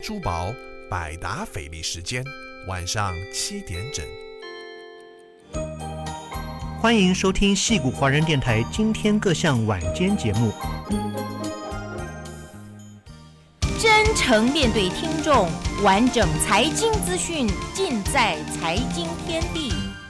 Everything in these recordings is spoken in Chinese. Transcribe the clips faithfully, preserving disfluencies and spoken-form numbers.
珠宝百达翡丽时间，晚上七点整。 欢迎收听矽谷华人电台今天各项晚间节目。 真诚面对听众，完整财经资讯尽在财经天地。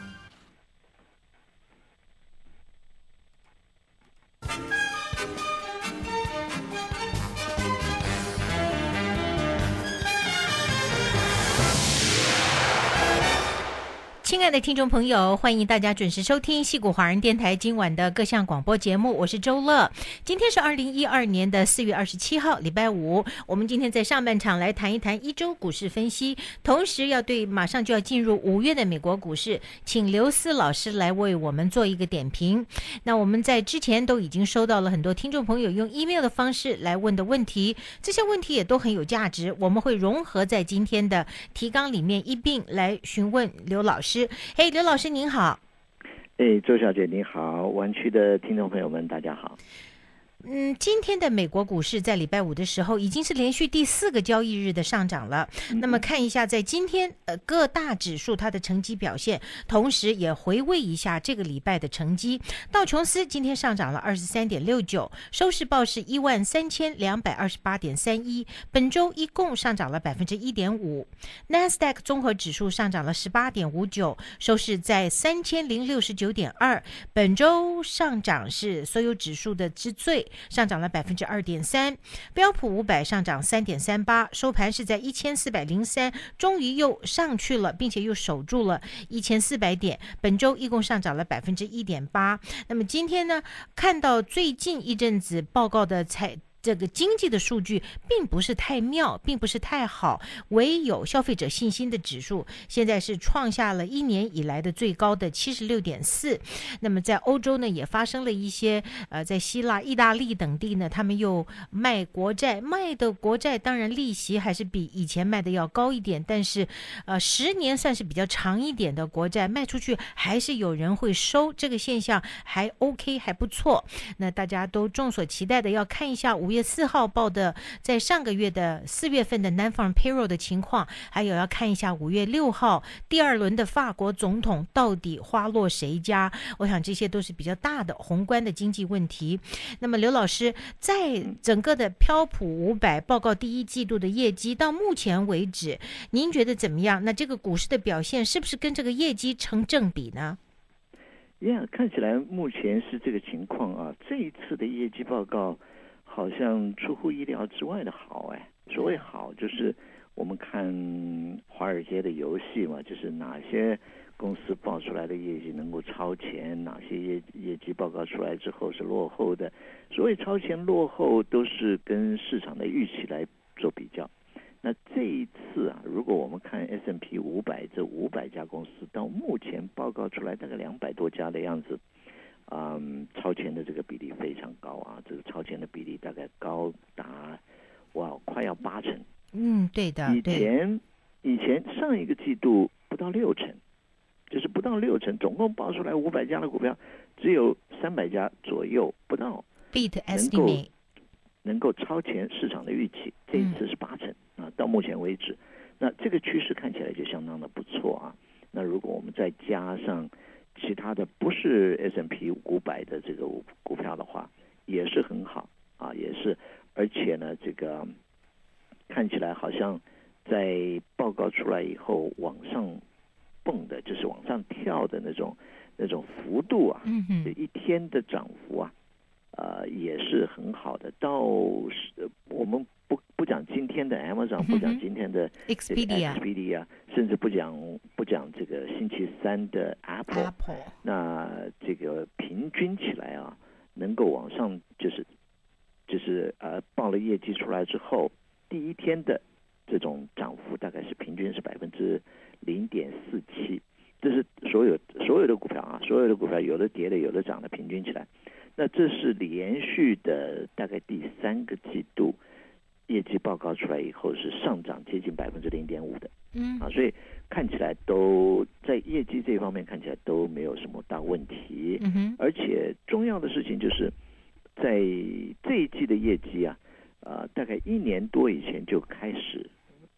亲爱的听众朋友，欢迎大家准时收听矽谷华人电台今晚的各项广播节目，我是周乐。今天是二零一二年的四月二十七号，礼拜五。我们今天在上半场来谈一谈一周股市分析，同时要对马上就要进入五月的美国股市，请刘思老师来为我们做一个点评。那我们在之前都已经收到了很多听众朋友用 email 的方式来问的问题，这些问题也都很有价值，我们会融合在今天的提纲里面一并来询问刘老师。嘿，刘老师您好。 哎，周小姐你好，湾区的听众朋友们大家好。 嗯，今天的美国股市在礼拜五的时候已经是连续第四个交易日的上涨了。嗯、那么看一下在今天呃各大指数它的成绩表现，同时也回味一下这个礼拜的成绩。道琼斯今天上涨了 二十三点六九， 收市报是一万三千两百二十八点三一，本周一共上涨了 百分之一点五。 纳斯达克综合指数上涨了 十八点五九， 收市在三千零六十九点二， 本周上涨是所有指数的之最，上涨了 百分之二点三， 标普五百上涨 三点三八， 收盘是在一千四百零三，终于又上去了，并且又守住了一千四百点，本周一共上涨了 百分之一点八。 那么今天呢，看到最近一阵子报告的财这个经济的数据并不是太妙，并不是太好，唯有消费者信心的指数现在是创下了一年以来的最高的 七十六点四。 那么在欧洲呢也发生了一些呃，在希腊、意大利等地呢，他们又卖国债，卖的国债当然利息还是比以前卖的要高一点，但是呃，十年算是比较长一点的国债卖出去还是有人会收，这个现象还 OK 还不错。那大家都众所期待的要看一下五月四号报的在上个月的四月份的 Non-Farm Payroll 的情况，还有要看一下五月六号第二轮的法国总统到底花落谁家，我想这些都是比较大的宏观的经济问题。那么刘老师，在整个的标普五百报告第一季度的业绩到目前为止，您觉得怎么样？那这个股市的表现是不是跟这个业绩成正比呢？ Yeah, 看起来目前是这个情况啊。这一次的业绩报告好像出乎意料之外的好哎。所谓好，就是我们看华尔街的游戏嘛，就是哪些公司报出来的业绩能够超前，哪些业业绩报告出来之后是落后的。所谓超前落后都是跟市场的预期来做比较。那这一次啊，如果我们看 S and P 五百这五百家公司到目前报告出来大概两百多家的样子，嗯，超前的这个比例非常高啊，这个超前的比例大概高达哇快要八成。 嗯，对的。 以前以前上一个季度不到六成，就是不到六成，总共报出来五百家的股票，只有三百家左右不到 beat estimate 能够超前市场的预期。这一次是八成、嗯、啊，到目前为止，那这个趋势看起来就相当的不错啊。那如果我们再加上其他的不是 S and P 五百的这个股票的话，也是很好啊，也是，而且呢，这个看起来好像在报告出来以后往上蹦的，就是往上跳的那种那种幅度啊， 嗯哼， 一天的涨幅啊，呃，也是很好的。到我们不不讲今天的 Amazon，、嗯、不讲今天的 Expedia， Expedia， 甚至不讲不讲这个星期三的 Apple，, Apple 那这个平均起来啊，能够往上就是就是呃报了业绩出来之后，第一天的这种涨幅大概是平均是百分之零点四七，这是所有所有的股票啊，所有的股票有的跌的，有的涨的，平均起来，那这是连续的大概第三个季度业绩报告出来以后是上涨接近百分之零点五的， 嗯啊，所以看起来都在业绩这方面看起来都没有什么大问题， 嗯哼， 而且重要的事情就是在这一季的业绩啊，呃，大概一年多以前就开始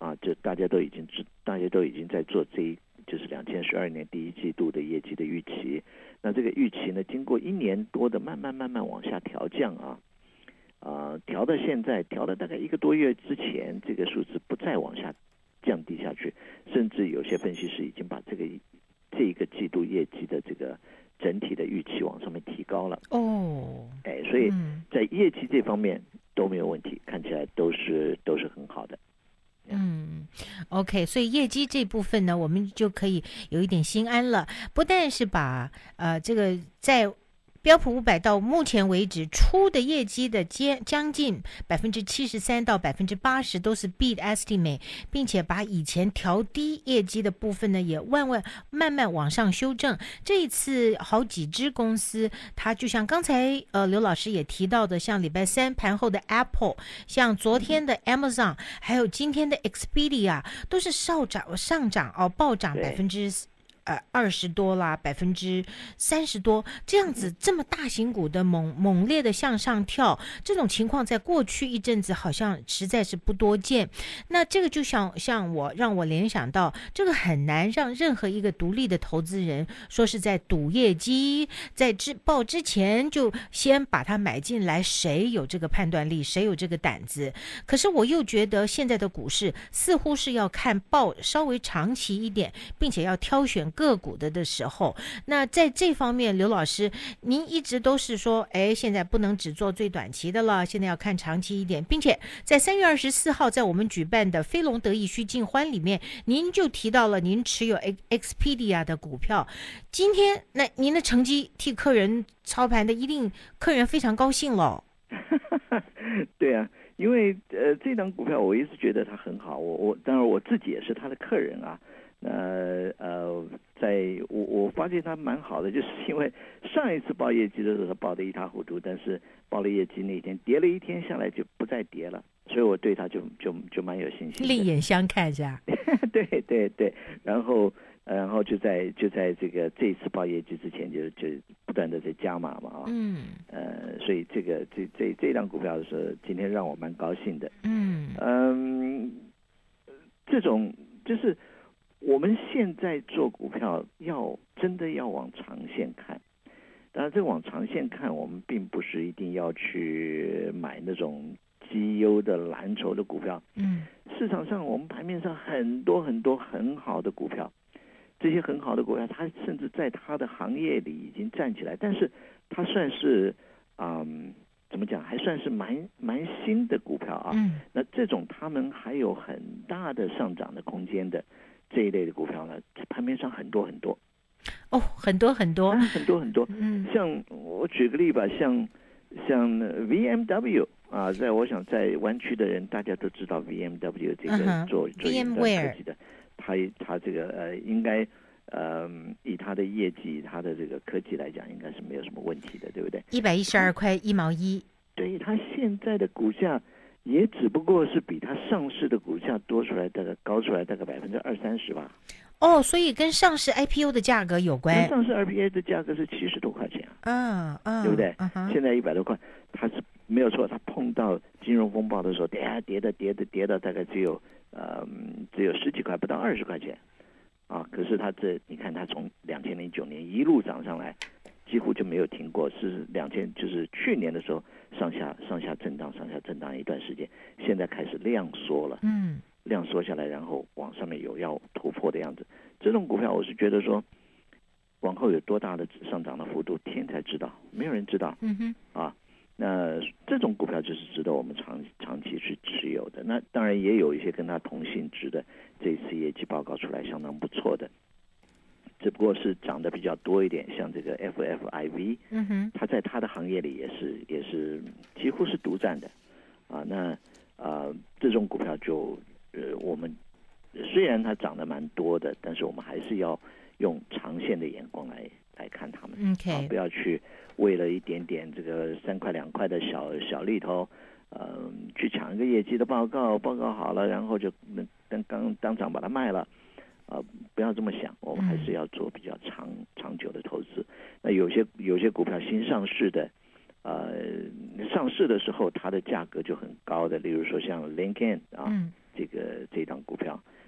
大家都已经知，大家都已经在做这一就是两千十二年第一季度的业绩的预期。那这个预期呢，经过一年多的慢慢慢慢往下调降啊，啊、呃，调到现在，调了大概一个多月之前，这个数字不再往下降低下去，甚至有些分析师已经把这个这一个季度业绩的这个整体的预期往上面提高了。 哦， 哎，所以在业绩这方面都没有问题，看起来都是都是很好的。 嗯 ，OK， 所以业绩这部分呢，我们就可以有一点心安了。不但是把呃这个在标普五百到目前为止出的业绩的将将近百分之七十三到百分之八十都是 beat estimate， 并且把以前调低业绩的部分呢也万万慢慢往上修正。这一次好几只公司，它就像刚才呃刘老师也提到的，像礼拜三盘后的 Apple， 像昨天的 Amazon， 还有今天的 Expedia， 都是上涨上涨哦，暴涨百分之。呃，二十多啦，百分之三十多，这样子这么大型股的猛猛烈的向上跳，这种情况在过去一阵子好像实在是不多见。那这个就像像我让我联想到，这个很难让任何一个独立的投资人说是在赌业绩，在之报之前就先把它买进来，谁有这个判断力，谁有这个胆子？可是我又觉得现在的股市似乎是要看报稍微长期一点，并且要挑选个股的的时候，那在这方面，刘老师，您一直都是说，哎，现在不能只做最短期的了，现在要看长期一点，并且在三月二十四号，在我们举办的飞龙德意须进欢里面，您就提到了您持有 Expedia 的股票。今天，那您的成绩替客人操盘的，一定客人非常高兴了。 对啊，因为呃，这档股票我一直觉得它很好，我我当然我自己也是他的客人啊。那呃，在我我发现他蛮好的，就是因为上一次报业绩的时候，他报得一塌糊涂，但是报了业绩那天跌了一天下来就不再跌了，所以我对他就就就蛮有信心的。 另眼相看是吧？ 对对对，然后然后就在就在这个这一次报业绩之前就，就就不断的在加码嘛啊， 嗯， 呃，所以这个这这这档股票是今天让我蛮高兴的。 嗯嗯，这种就是我们现在做股票要真的要往长线看。当然，这往长线看，我们并不是一定要去买那种绩优的蓝筹的股票。 嗯， 市场上我们盘面上很多很多很好的股票，这些很好的股票，它甚至在它的行业里已经站起来，但是它算是嗯。怎么讲？还算是蛮蛮新的股票啊。 嗯， 那这种他们还有很大的上涨的空间的这一类的股票呢，盘面上很多很多。 哦，很多很多， 啊、很多很多。 嗯， 像我举个例吧，像像 V M W 啊，在我想在湾区的人大家都知道 V M W 这个做、uh-huh, 做云端科技的，它它这个呃应该。呃，以它的业绩、它的这个科技来讲，应该是没有什么问题的，对不对？ 一百一十二块一毛一， 对，它现在的股价也只不过是比它上市的股价多出来大概高出来大概百分之二三十吧。 哦，所以跟上市 I P O 的价格有关。 跟上市 I P O 的价格是七十多块钱啊， 嗯嗯， 对不对？ 嗯、 现在一百多块，它是没有错。它碰到金融风暴的时候，跌啊跌的跌的跌到大概只有呃只有十几块，不到二十块钱。啊，可是它这你看，它从两千零九年一路涨上来，几乎就没有停过。是两千，就是去年的时候上下上下震荡，上下震荡一段时间，现在开始量缩了。 嗯，量缩下来，然后往上面有要突破的样子。这种股票，我是觉得说，往后有多大的上涨的幅度，天才知道，没有人知道。 嗯哼， 啊，那这种股票就是值得我们长长期去持有的。那当然也有一些跟它同性质的。这次业绩报告出来相当不错的，只不过是涨得比较多一点，像这个 F F I V， 嗯哼， 它在它的行业里也是也是几乎是独占的，啊，那啊这种股票就呃我们虽然它涨得蛮多的，但是我们还是要用长线的眼光来来看它们， okay. 啊，不要去为了一点点这个三块两块的小小利头。呃，去抢一个业绩的报告，报告好了，然后就当当当场把它卖了，啊、呃，不要这么想，我们还是要做比较长长久的投资。那有些有些股票新上市的，呃，上市的时候它的价格就很高的，例如说像 Lincoln 啊， 嗯、 这个这档股票，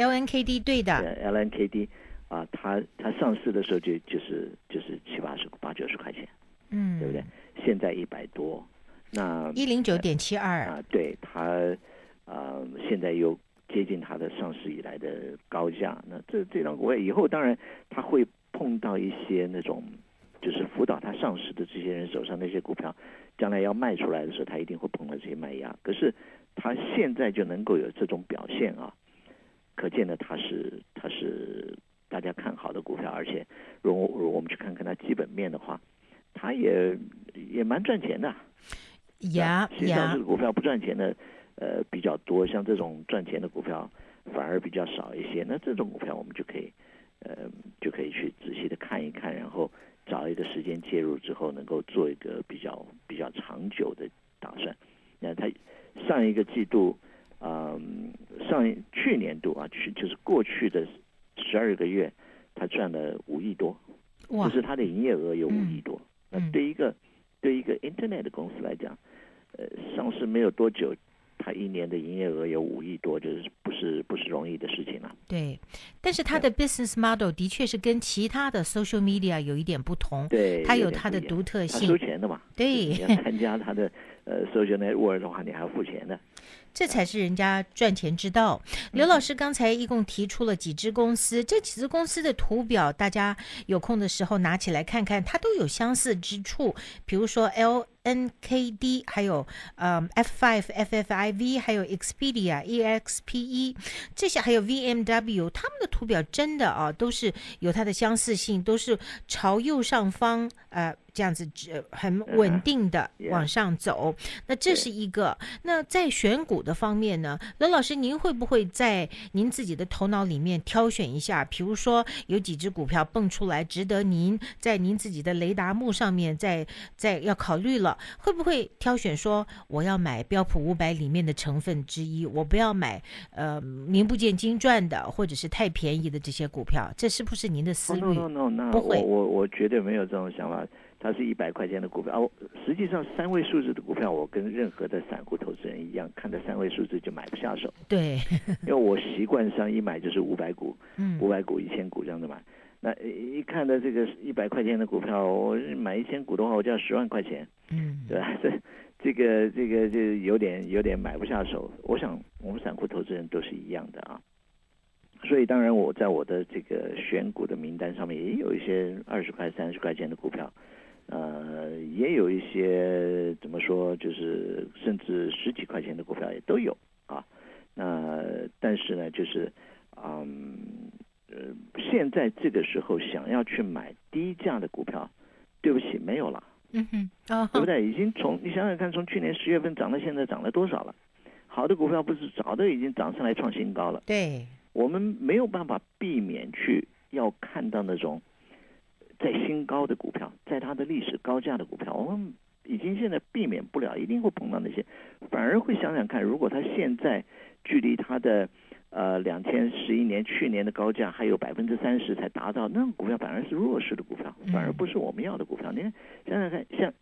L N K D 对的 L N K D 啊，它它上市的时候就就是就是七八十八九十块钱， 嗯， 对不对？现在一百多，那一零九点七二啊，对它呃现在又接近它的上市以来的高价，那这这张股票以后当然它会碰到一些那种就是辅导它上市的这些人手上那些股票，将来要卖出来的时候，它一定会碰到这些卖压。可是它现在就能够有这种表现啊，可见的它是它是大家看好的股票，而且如果如果我们去看看它基本面的话，它也也蛮赚钱的。 呀实际上呀这个股票不赚钱的呃比较多，像这种赚钱的股票反而比较少一些。那这种股票我们就可以呃就可以去仔细的看一看，然后找一个时间介入之后，能够做一个比较比较长久的打算。那它上一个季度，嗯，上去年度啊，去就是过去的十二个月，它赚了五亿多，就是它的营业额有五亿多。 嗯、 那对一个对一个 Internet 的公司来讲，呃，上市没有多久，它一年的营业额有五亿多，就是不是不是容易的事情了。 对，但是它的 business model 的确是跟其他的 social media 有一点不同， 对， 它有它的独特性。 它收钱的嘛， 对， 你要参加它的呃 social network 的话，你还要付钱的。 这才是人家赚钱之道。刘老师刚才一共提出了几只公司，这几只公司的图表，大家有空的时候拿起来看看，它都有相似之处。比如说 L N K D， 还有嗯 F 五 F F I V， 还有 Expedia E X P E， 这些还有 V M W， 他们的图表真的啊都是有它的相似性，都是朝右上方呃这样子很稳定的往上走。那这是一个。那在选股的方面呢，刘老师您会不会在您自己的头脑里面挑选一下，比如说有几只股票蹦出来值得您在您自己的雷达幕上面再再要考虑了，会不会挑选说我要买标普五百里面的成分之一，我不要买呃名不见经传的或者是太便宜的这些股票，这是不是您的思虑？ oh, no, no, no, no, 不会， 我我我绝对没有这种想法。它是一百块钱的股票、哦、实际上三位数字的股票，我跟任何的散户投资人一样，看到三位数字就买不下手。 对， 因为我习惯上一买就是五百股， 嗯， 五百股、一千股这样子买。那一看到这个一百块钱的股票，我买一千股的话，我就要十万块钱， 嗯， 对吧？这这个这个就有点有点买不下手。我想我们散户投资人都是一样的啊。所以当然我在我的这个选股的名单上面也有一些二十块、三十块钱的股票。呃，也有一些怎么说，就是甚至十几块钱的股票也都有啊。那但是呢，就是嗯呃，现在这个时候想要去买低价的股票，对不起，没有了。 嗯哼，哦， 对不对？已经从你想想看，从去年十月份涨到现在涨了多少了？好的股票不是早都已经涨上来创新高了。 对， 我们没有办法避免去要看到那种。在新高的股票，在它的历史高价的股票，我们已经现在避免不了，一定会碰到那些，反而会想想看，如果它现在距离它的呃两千十一年去年的高价还有百分之三十才达到，那种股票反而是弱势的股票，反而不是我们要的股票。你看想想看，像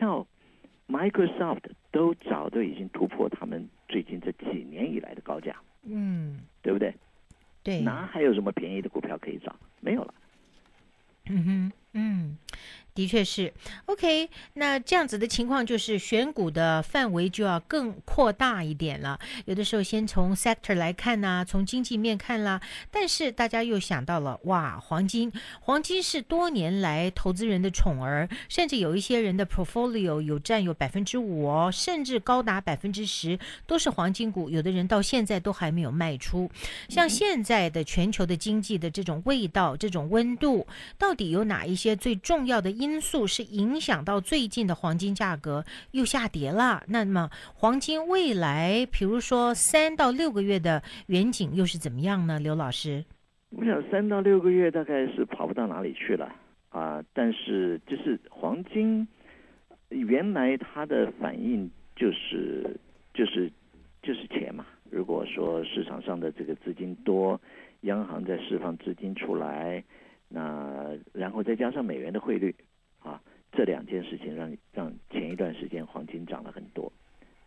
Intel、Microsoft 都早都已经突破他们最近这几年以来的高价， 嗯， 对不对？ 对， 哪还有什么便宜的股票可以找？没有了。 嗯哼，嗯，的确是 OK。那这样子的情况就是选股的范围就要更扩大一点了。有的时候先从 sector 来看呐、啊，从经济面看啦。但是大家又想到了，哇，黄金，黄金是多年来投资人的宠儿，甚至有一些人的 portfolio 有占有百分之五哦，甚至高达百分之十都是黄金股。有的人到现在都还没有卖出。像现在的全球的经济的这种味道、这种温度，到底有哪一些最重要的因素是影响到最近的黄金价格又下跌了？那么黄金未来比如说三到六个月的远景又是怎么样呢？刘老师， 我想三到六个月大概是跑不到哪里去了啊，但是就是黄金原来它的反应就是就是就是钱嘛。如果说市场上的这个资金多，央行在释放资金出来，那然后再加上美元的汇率啊，这两件事情让让前一段时间黄金涨了很多。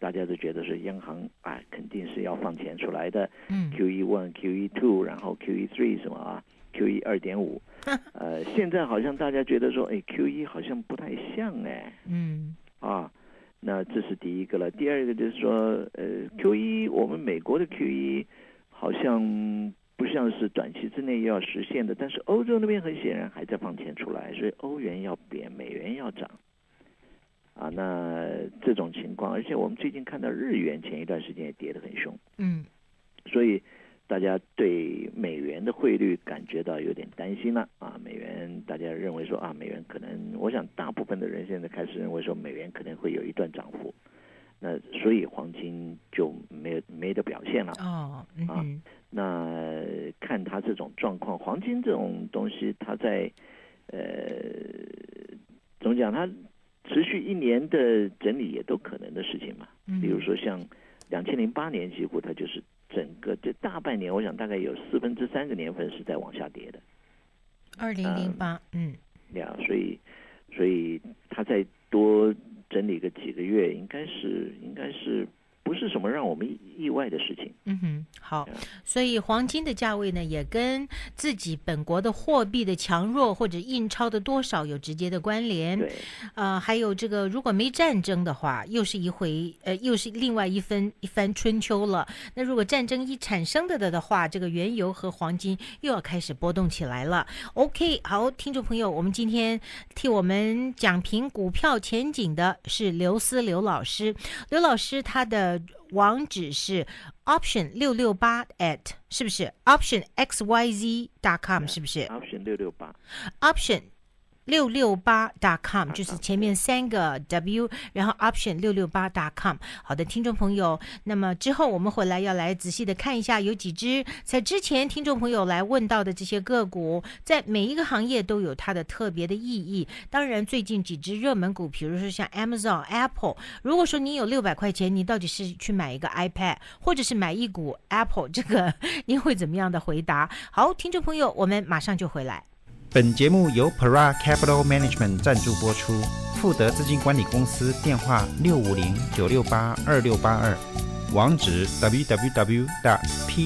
大家都觉得是央行啊肯定是要放钱出来的， 嗯 Q E 一 Q E 二， 然后 Q E 三什么啊 Q E 二点五， 呃，现在好像大家觉得说，哎 Q E 好像不太像哎， 嗯啊，那这是第一个了。第二个就是说，呃 Q E 我们美国的 Q E 好像不像是短期之内要实现的，但是欧洲那边很显然还在放钱出来，所以欧元要贬，美元要涨。啊，那这种情况，而且我们最近看到日元前一段时间也跌得很凶， 嗯， 所以大家对美元的汇率感觉到有点担心了啊。美元大家认为说啊，美元可能，我想大部分的人现在开始认为说美元可能会有一段涨幅，那所以黄金就没有没得表现了。 哦，嗯啊，那看它这种状况，黄金这种东西，它在呃怎么讲，它持续一年的整理也都可能的事情嘛。比如说像两千零八年，几乎它就是整个这大半年，我想大概有四分之三个年份是在往下跌的。 二零零八，嗯， 呀、嗯，所以所以它再多整理个几个月，应该是应该是不是什么让我们意外的事情。 嗯哼，好，所以黄金的价位呢，也跟自己本国的货币的强弱或者印钞的多少有直接的关联。 对， 呃，还有这个，如果没战争的话，又是一回，呃，又是另外一分一番春秋了。那如果战争一产生的的话，这个原油和黄金又要开始波动起来了。OK， 好，听众朋友，我们今天替我们讲评股票前景的是刘思刘老师，刘老师他的网址是 option 六六八 at 是不是 option x y z dot com 是不是 option 六六八 option六六八 dot com 就是前面三个 W， 然后 option 六六八 dot com。 好的，听众朋友，那么之后我们回来要来仔细的看一下，有几只在之前听众朋友来问到的这些个股，在每一个行业都有它的特别的意义。当然最近几只热门股，比如说像 Amazon、Apple， 如果说你有六百块钱，你到底是去买一个 iPad 或者是买一股 Apple， 这个你会怎么样的回答？好，听众朋友，我们马上就回来。 本节目由 Para Capital Management 赞助播出，富德资金管理公司电话六五零九六八二六八二，网址 double u double u double u dot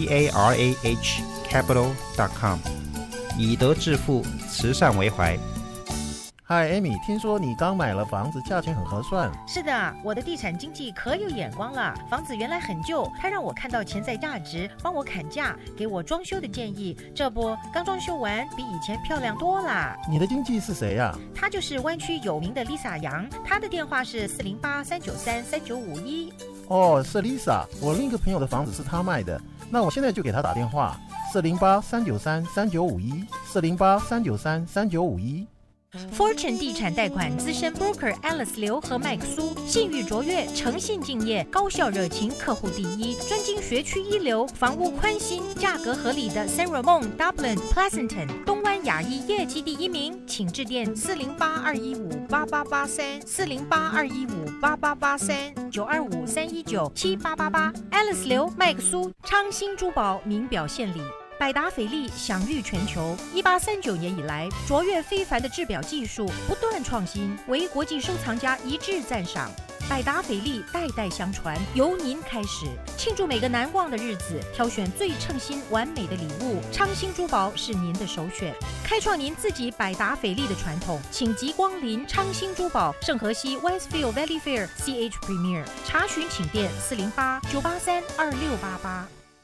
parah capital dot com， 以德致富，慈善为怀。 嗨 Amy， 听说你刚买了房子，价钱很合算。 是的，我的地产经纪可有眼光了。房子原来很旧，他让我看到潜在价值，帮我砍价，给我装修的建议。这不，刚装修完，比以前漂亮多了。 你的经纪是谁呀、啊？ 他就是湾区有名的 Lisa 杨，他的电话是四零八三九三三九五一。 哦，是 Lisa， 我另一个朋友的房子是他卖的，那我现在就给他打电话，四零八三九三三九五一，四零八三九三三九五一。 Fortune 地产贷款资深 broker Anlin Xu 和麦克苏，信誉卓越，诚信敬业，高效热情，客户第一，专精学区一流，房屋宽心，价格合理的 San Ramon、Dublin、Pleasanton、东湾亚裔业绩第一名，请致电四零八二一五八八八三四零八二一五八八八三九二五三一九七八八八。Anlin Xu、麦克苏，昌兴珠宝名表现礼。百达翡丽享誉全球，一八三九年以来，卓越非凡的制表技术不断创新，为国际收藏家一致赞赏。百达翡丽代代相传，由您开始，庆祝每个难忘的日子，挑选最称心完美的礼物，昌兴珠宝是您的首选。开创您自己百达翡丽的传统，请即光临昌兴珠宝，圣荷西 Westfield Valley Fair C H Premier， 查询请电四零八九八三二六八八。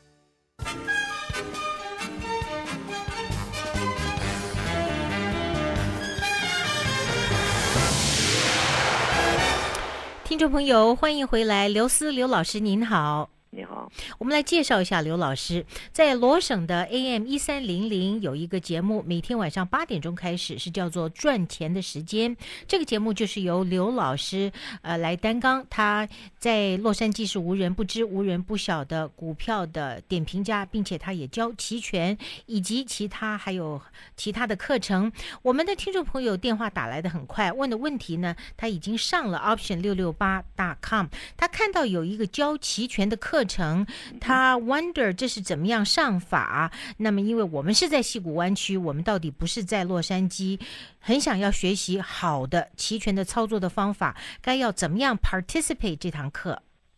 听众朋友，欢迎回来，刘思刘老师您好。 你好， 我们来介绍一下刘老师。在罗省的 A M 一三零零有一个节目，每天晚上八点钟开始，是叫做赚钱的时间。这个节目就是由刘老师呃来担纲，他在洛杉矶是无人不知无人不晓的股票的点评家，并且他也教期权以及其他还有其他的课程。我们的听众朋友电话打来的很快，问的问题呢，他已经上了 option 六六八 dot com， 他看到有一个教期权的课程，他 wonder 这是怎么样上法。那么因为我们是在矽谷湾区，我们到底不是在洛杉矶，很想要学习好的期权的操作的方法，该要怎么样 participate 这堂课。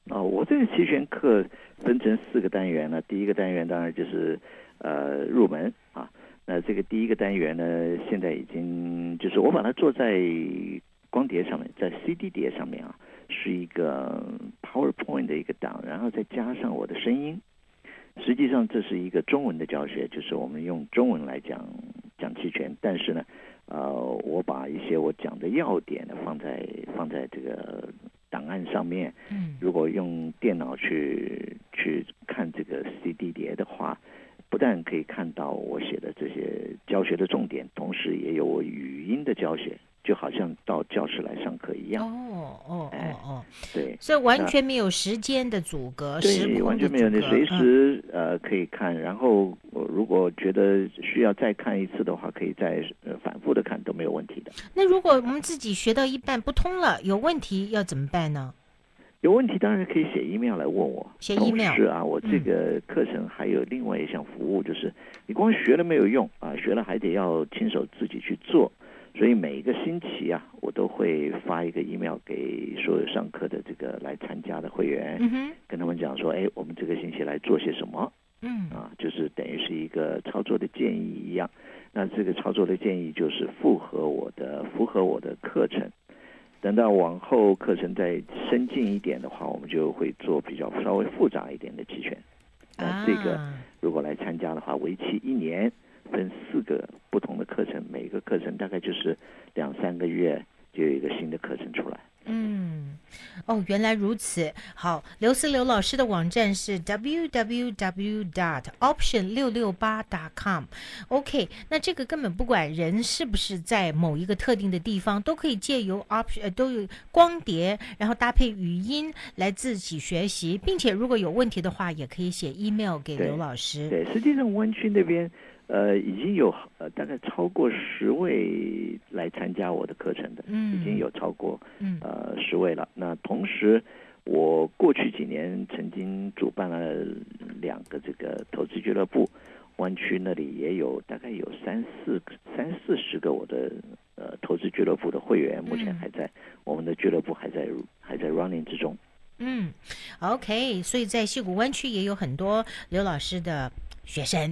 哦，我这个期权课分成四个单元呢。第一个单元当然就是呃入门啊。那这个第一个单元呢，现在已经就是我把它做在光碟上面，在 C D 碟上面啊，是一个 PowerPoint 的一个档，然后再加上我的声音。实际上这是一个中文的教学，就是我们用中文来讲讲期权，但是呢，呃，我把一些我讲的要点呢放在放在这个档案上面。 嗯， 如果用电脑去去看这个 C D 碟的话，不但可以看到我写的这些教学的重点，同时也有我语音的教学，就好像到教室来上课一样。 哦哦哦哦， 对， 所以完全没有时间的阻隔，时对， 空完全没有，你随时、嗯、呃可以看，然后如果觉得需要再看一次的话，可以再呃反复的看都没有问题的。 那如果我们自己学到一半不通了，有问题要怎么办呢？ 有问题当然可以写 email 来问我。 写 email 是啊，我这个课程还有另外一项服务，就是你光学了没有用啊，学了还得要亲手自己去做。所以每一个星期啊，我都会发一个 email 给所有上课的这个来参加的会员， 嗯、 跟他们讲说，哎，我们这个星期来做些什么？ 嗯， 啊，就是等于是一个操作的建议一样。那这个操作的建议就是符合我的符合我的课程。等到往后课程再深进一点的话，我们就会做比较稍微复杂一点的期权。那这个如果来参加的话，为期一年，分四个不同的课程，每个课程大概就是两三个月就有一个新的课程出来。 嗯，哦，原来如此。好，刘思刘老师的网站是 w w w dot option 六六八 dot com。OK， 那这个根本不管人是不是在某一个特定的地方，都可以借由 option 呃都有光碟，然后搭配语音来自己学习，并且如果有问题的话，也可以写 email 给刘老师。 对，对，实际上湾区那边。呃，已经有呃大概超过十位来参加我的课程的， 嗯， 已经有超过呃十位了。那同时，我过去几年曾经主办了两个这个投资俱乐部，湾区那里也有大概有三四三四十个我的呃投资俱乐部的会员，目前还在、嗯、我们的俱乐部还在还在 running 之中。 嗯 ，OK， 所以在矽谷湾区也有很多刘老师的学生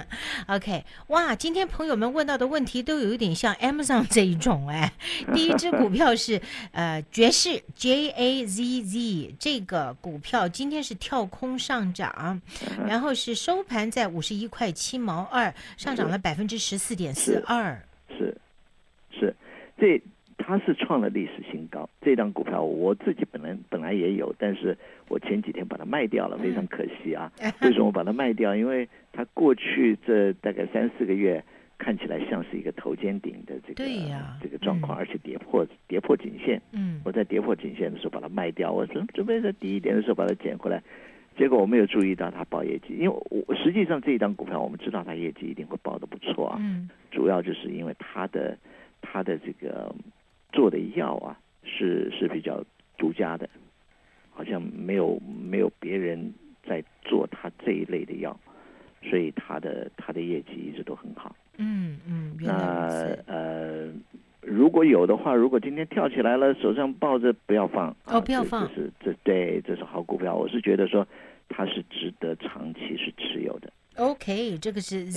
，OK， 哇，今天朋友们问到的问题都有一点像 Amazon 这一种哎。第一只股票是呃爵士 J A Z Z 这个股票今天是跳空上涨，然后是收盘在五十一块七毛二，上涨了百分之十四点四二。 是是，这它是创了历史新高。这张股票我自己本来本来也有，但是我前几天把它卖掉了，非常可惜啊。为什么把它卖掉？因为它过去这大概三四个月看起来像是一个头肩顶的这个对呀这个状况， 嗯、 而且跌破跌破颈线。 嗯， 我在跌破颈线的时候把它卖掉，我准准备在低一点的时候把它捡回来，结果我没有注意到它报业绩，因为我实际上这一张股票我们知道它业绩一定会报得不错啊。 嗯， 主要就是因为它的它的这个做的药啊是是比较独家的，好像没有没有别人在做它这一类的药，所以它的它的业绩一直都很好。 嗯嗯， 那呃，如果有的话，如果今天跳起来了，手上抱着不要放哦，不要放， 这是这对，这是好股票，我是觉得说它是值得长期是持有的。 OK， 这个是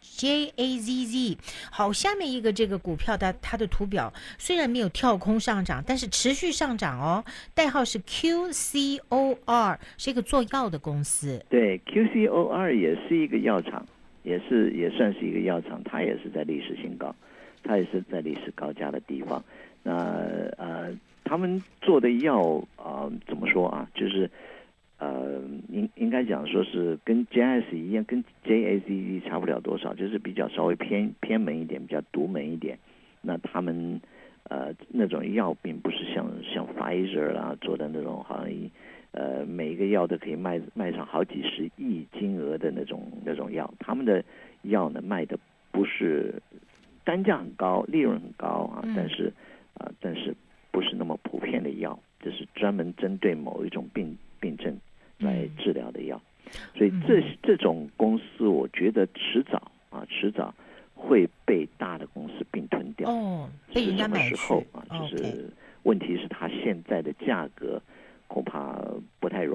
J A Z Z。 好，下面一个这个股票的它的图表虽然没有跳空上涨，但是持续上涨哦，代号是 Q C O R， 是一个做药的公司。 对， Q C O R 也是一个药厂，也是也算是一个药厂，它也是在历史新高，它也是在历史高价的地方。那呃他们做的药啊、呃、怎么说啊，就是呃，应应该讲说是跟 J S 一样，跟 J A Z Z 差不了多少，就是比较稍微偏偏门一点，比较独门一点。那他们呃那种药并不是像像 Pfizer 啦做的那种，好像呃每一个药都可以卖卖上好几十亿金额的那种那种药。他们的药呢卖的不是单价很高，利润很高啊， 嗯、 但是啊、呃、但是不是那么普遍的药，就是专门针对某一种病病症来治疗的药，所以这这种公司，我觉得迟早啊，迟早会被大的公司并吞掉。 哦，被人家买去。 是什么时候啊？就是问题是它现在的价格恐怕不太容易。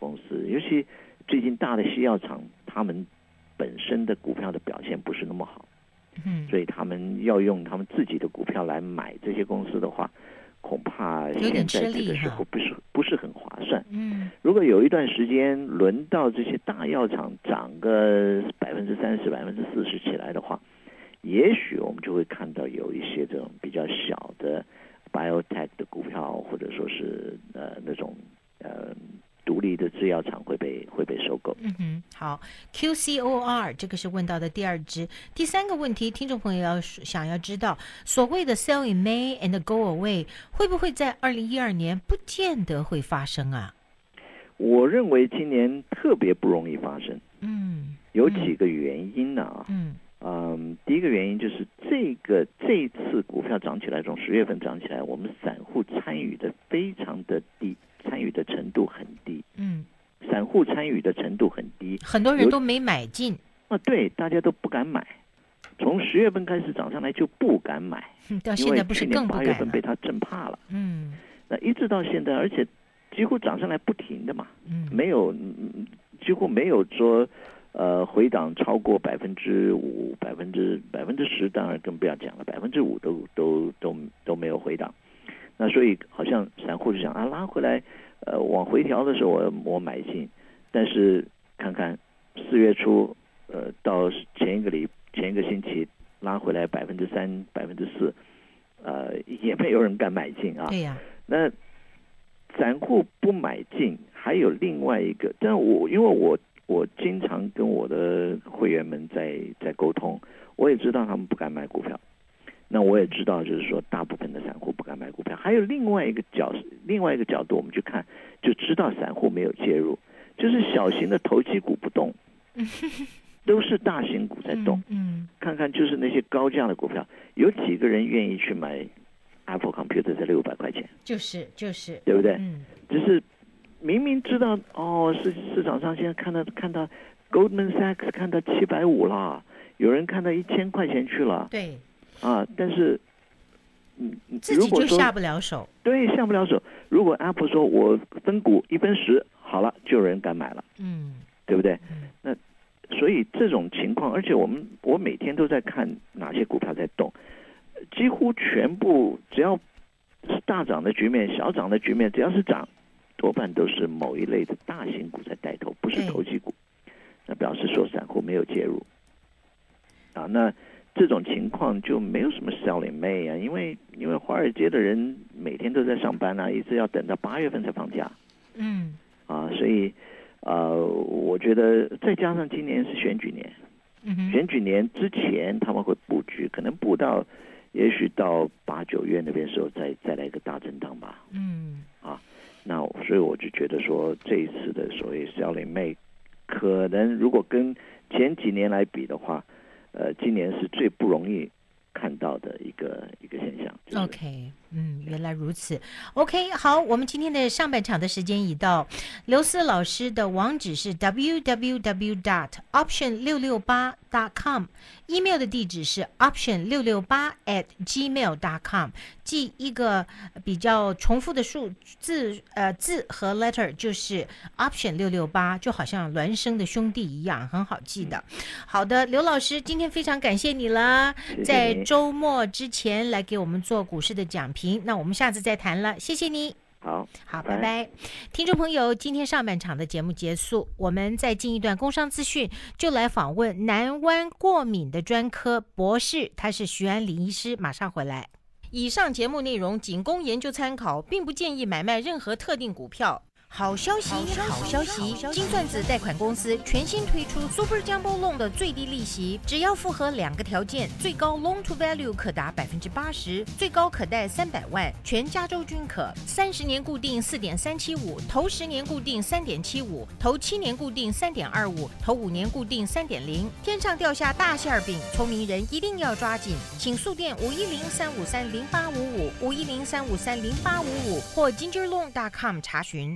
公司，尤其最近大的西药厂，他们本身的股票的表现不是那么好， 嗯， 所以他们要用他们自己的股票来买这些公司的话，恐怕现在这个时候不是不是很划算。 嗯， 如果有一段时间轮到这些大药厂涨个百分之三十、百分之四十起来的话，也许我们就会看到有一些这种比较小的 biotech 的股票，或者说是呃那种呃独立的制药厂会被会被收购。 嗯哼，好 ，Q C O R 这个是问到的第二支，第三个问题，听众朋友要想要知道，所谓的 sell in May and go away 会不会在二零一二年不见得会发生啊？ 我认为今年特别不容易发生。 嗯， 有几个原因呢、啊？ 嗯。 嗯，第一个原因就是这个这一次股票涨起来，从十月份涨起来，我们散户参与的非常的低，参与的程度很低。 嗯， 散户参与的程度很低， 很多人都没买进啊，对，大家都不敢买。从十月份开始涨上来就不敢买， 嗯、到现在不是更不敢了？ 因为去年八月份被他震怕了。 嗯， 那一直到现在，而且几乎涨上来不停的嘛， 嗯， 没有，几乎没有说。呃，回档超过百分之五、百分之百分之十，当然更不要讲了，百分之五都都都都没有回档。那所以好像散户就想啊，拉回来，呃，往回调的时候我我买进，但是看看四月初，呃，到前一个礼前一个星期拉回来百分之三、百分之四，呃，也没有人敢买进啊。 对呀、啊。 那散户不买进，还有另外一个，但我因为我。我经常跟我的会员们在在沟通，我也知道他们不敢买股票，那我也知道就是说大部分的散户不敢买股票。还有另外一个角另外一个角度，我们去看就知道散户没有介入，就是小型的投机股不动，都是大型股在动。 嗯，嗯看看就是那些高价的股票，有几个人愿意去买 Apple Computer 在六百块钱？ 就是就是， 对不对？ 嗯， 就是。明明知道哦，市市场上现在看到看到 Goldman Sachs 看到七百五了，有人看到一千块钱去了。 对， 啊，但是嗯， 自己就下不了手。 对，下不了手。如果 Apple 说我分股一分十，好了，就有人敢买了。 嗯， 对不对？ 嗯、 那所以这种情况，而且我们我每天都在看哪些股票在动，几乎全部只要是大涨的局面、小涨的局面，只要是涨。多半都是某一类的大型股在带头，不是投机股，那表示说散户没有介入啊。那这种情况就没有什么 sell in May 啊，因为因为华尔街的人每天都在上班啊，一直要等到八月份才放假。 嗯， 啊，所以呃，我觉得再加上今年是选举年， 嗯、 选举年之前他们会布局，可能布到也许到八九月那边时候再再来一个大震荡吧。 嗯， 啊。那所以我就觉得说，这一次的所谓 sell in May， 可能如果跟前几年来比的话，呃，今年是最不容易看到的一个一个现象。就是、 OK， 嗯，原来如此。OK， 好，我们今天的上半场的时间已到。刘思老师的网址是 double-u double-u double-u dot option 六六八 dot com，email 的地址是 option 六六八 at gmail dot com， 记一个比较重复的数字呃字和 letter 就是 option 六六八，就好像孪生的兄弟一样，很好记的。好的，刘老师，今天非常感谢你了， 谢谢你在周末之前来给我们做股市的讲评，那我们下次再谈了，谢谢你。 好， 好，拜拜，听众朋友，今天上半场的节目结束，我们再进一段工商资讯，就来访问南湾过敏的专科博士，他是徐安林医师，马上回来。以上节目内容仅供研究参考，并不建议买卖任何特定股票。好消息，好消息！金钻子贷款公司全新推出 Super Jumbo Loan 的最低利息，只要符合两个条件，最高 Loan to Value 可达百分之八十，最高可贷三百万，全加州均可。三十年固定四点三七五，头十年固定三点七五，头七年固定三点二五，头五年固定三点零。天上掉下大馅饼，聪明人一定要抓紧，请速电五一零三五三零八五五五一零三五三零八五五或 gingerloan dot com 查询。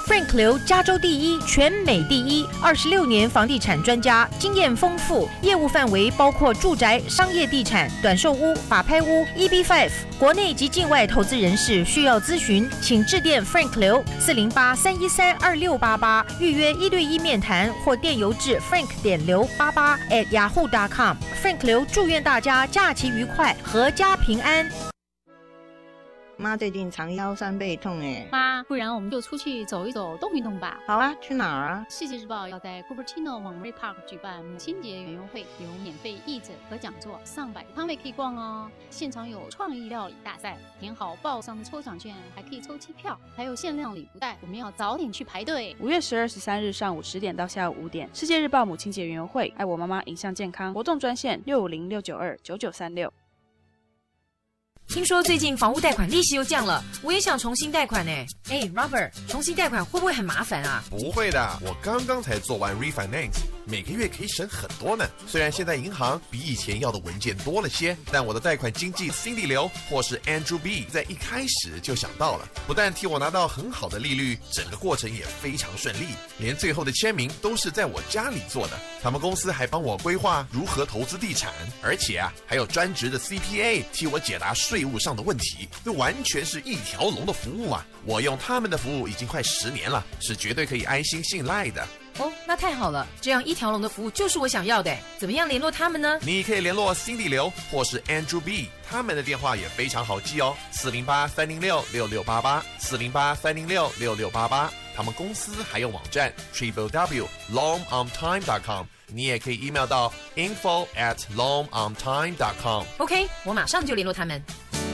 Frank 刘加州第一，全美第一，二十六年房地产专家，经验丰富，业务范围包括住宅、商业地产、短售屋、法拍屋 E B 五， 国内及境外投资人士需要咨询，请致电 Frank 刘四零八三一三二六八八，预约一对一面谈或电邮至 frank 点刘八八 at yahoo dot com。 Frank 刘祝愿大家假期愉快，阖家平安。 妈最近常腰酸背痛哎， 妈，不然我们就出去走一走，动一动吧。 好啊，去哪儿啊？ 世界日报要在 Cupertino Monterey Park 举办母亲节园游会，有免费义诊和讲座，上百个摊位可以逛哦。现场有创意料理大赛，填好报上的抽奖券还可以抽机票，还有限量礼物袋，我们要早点去排队。 五月十二、十三日上午十点到下午五点，世界日报母亲节园游会，爱我妈妈影像健康活动专线六五零六九二九九三六。 听说最近房屋贷款利息又降了，我也想重新贷款呢。哎 ，Robert， 重新贷款会不会很麻烦啊？ 不会的，我刚刚才做完 refinance， 每个月可以省很多呢。虽然现在银行比以前要的文件多了些，但我的贷款经纪 Cindy 刘或是 Andrew B 在一开始就想到了，不但替我拿到很好的利率，整个过程也非常顺利，连最后的签名都是在我家里做的。他们公司还帮我规划如何投资地产，而且啊，还有专职的 C P A 替我解答税务上的问题，这完全是一条龙的服务啊！我用他们的服务已经快十年了，是绝对可以安心信赖的。 哦，那太好了，这样一条龙的服务就是我想要的。怎么样联络他们呢？ 你可以联络 Cindy 刘或是 Andrew B， 他们的电话也非常好记哦，四零八三零六六六八八，四零八三零六六六八八。他们公司还有网站 triple w loan on time dot com， 你也可以 email 到 info at loan on time dot com。 OK， 我马上就联络他们。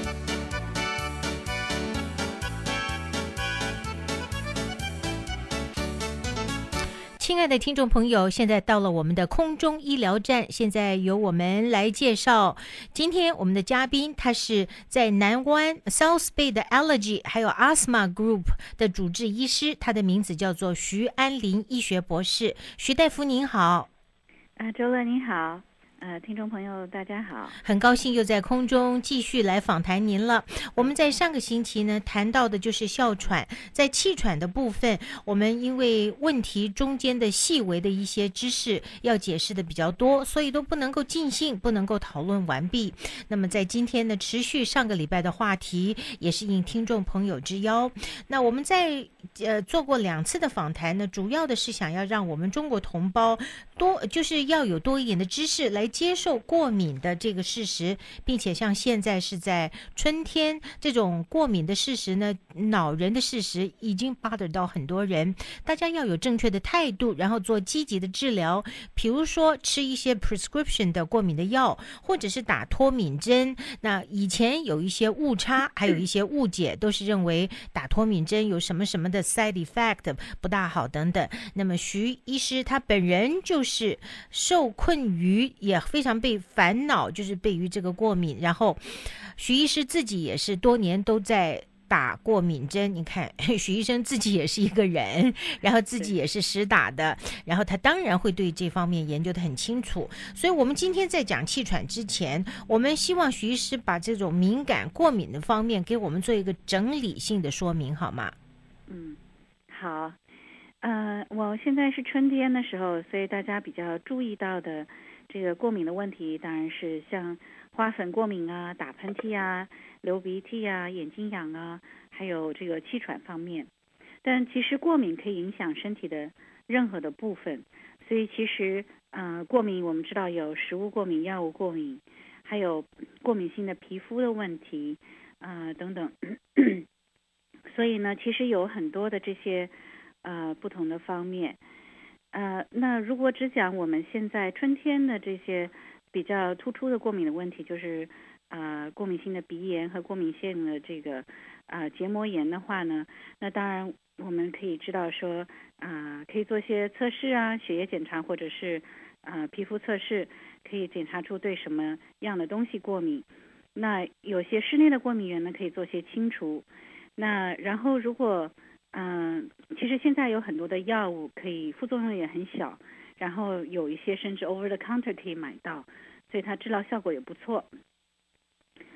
亲爱的听众朋友，现在到了我们的空中医疗站，现在由我们来介绍今天我们的嘉宾，他是在南湾 South Bay 的 Allergy 还有 Asthma Group 的主治医师，他的名字叫做徐安林医学博士。徐大夫您好。 啊，周乐您好。呃，听众朋友大家好， 很高兴又在空中继续来访谈您了。我们在上个星期呢谈到的就是哮喘，在气喘的部分，我们因为问题中间的细微的一些知识要解释的比较多，所以都不能够尽兴，不能够讨论完毕。那么在今天呢，持续上个礼拜的话题，也是应听众朋友之邀。那我们在呃做过两次的访谈呢，主要的是想要让我们中国同胞多，就是要有多一点的知识来接受过敏的这个事实，并且像现在是在春天，这种过敏的事实呢，恼人的事实已经 bother 到很多人，大家要有正确的态度，然后做积极的治疗，比如说吃一些 prescription 的过敏的药，或者是打脱敏针。那以前有一些误差，还有一些误解，都是认为打脱敏针有什么什么的 side effect 不大好等等。那么徐医师他本人就是受困于也非常被烦恼，就是被于这个过敏，然后徐医师自己也是多年都在打过敏针。你看徐医生自己也是一个人，然后自己也是实打的，然后他当然会对这方面研究得很清楚。所以我们今天在讲气喘之前，我们希望徐医师把这种敏感过敏的方面给我们做一个整理性的说明好吗？ 嗯，好。呃，我现在是春天的时候，所以大家比较注意到的这个过敏的问题，当然是像花粉过敏啊、打喷嚏啊、流鼻涕啊、眼睛痒啊，还有这个气喘方面。但其实过敏可以影响身体的任何的部分，所以其实呃，过敏我们知道有食物过敏、药物过敏，还有过敏性的皮肤的问题啊、呃、等等。所以呢，其实有很多的这些呃不同的方面。呃，那如果只讲我们现在春天的这些比较突出的过敏的问题，就是呃过敏性的鼻炎和过敏性的这个呃结膜炎的话呢，那当然我们可以知道说啊、呃、可以做些测试啊，血液检查或者是呃皮肤测试，可以检查出对什么样的东西过敏。那有些室内的过敏源呢，可以做些清除。那然后如果嗯，其实现在有很多的药物可以副作用也很小，然后有一些甚至 over the counter 可以买到，所以它治疗效果也不错。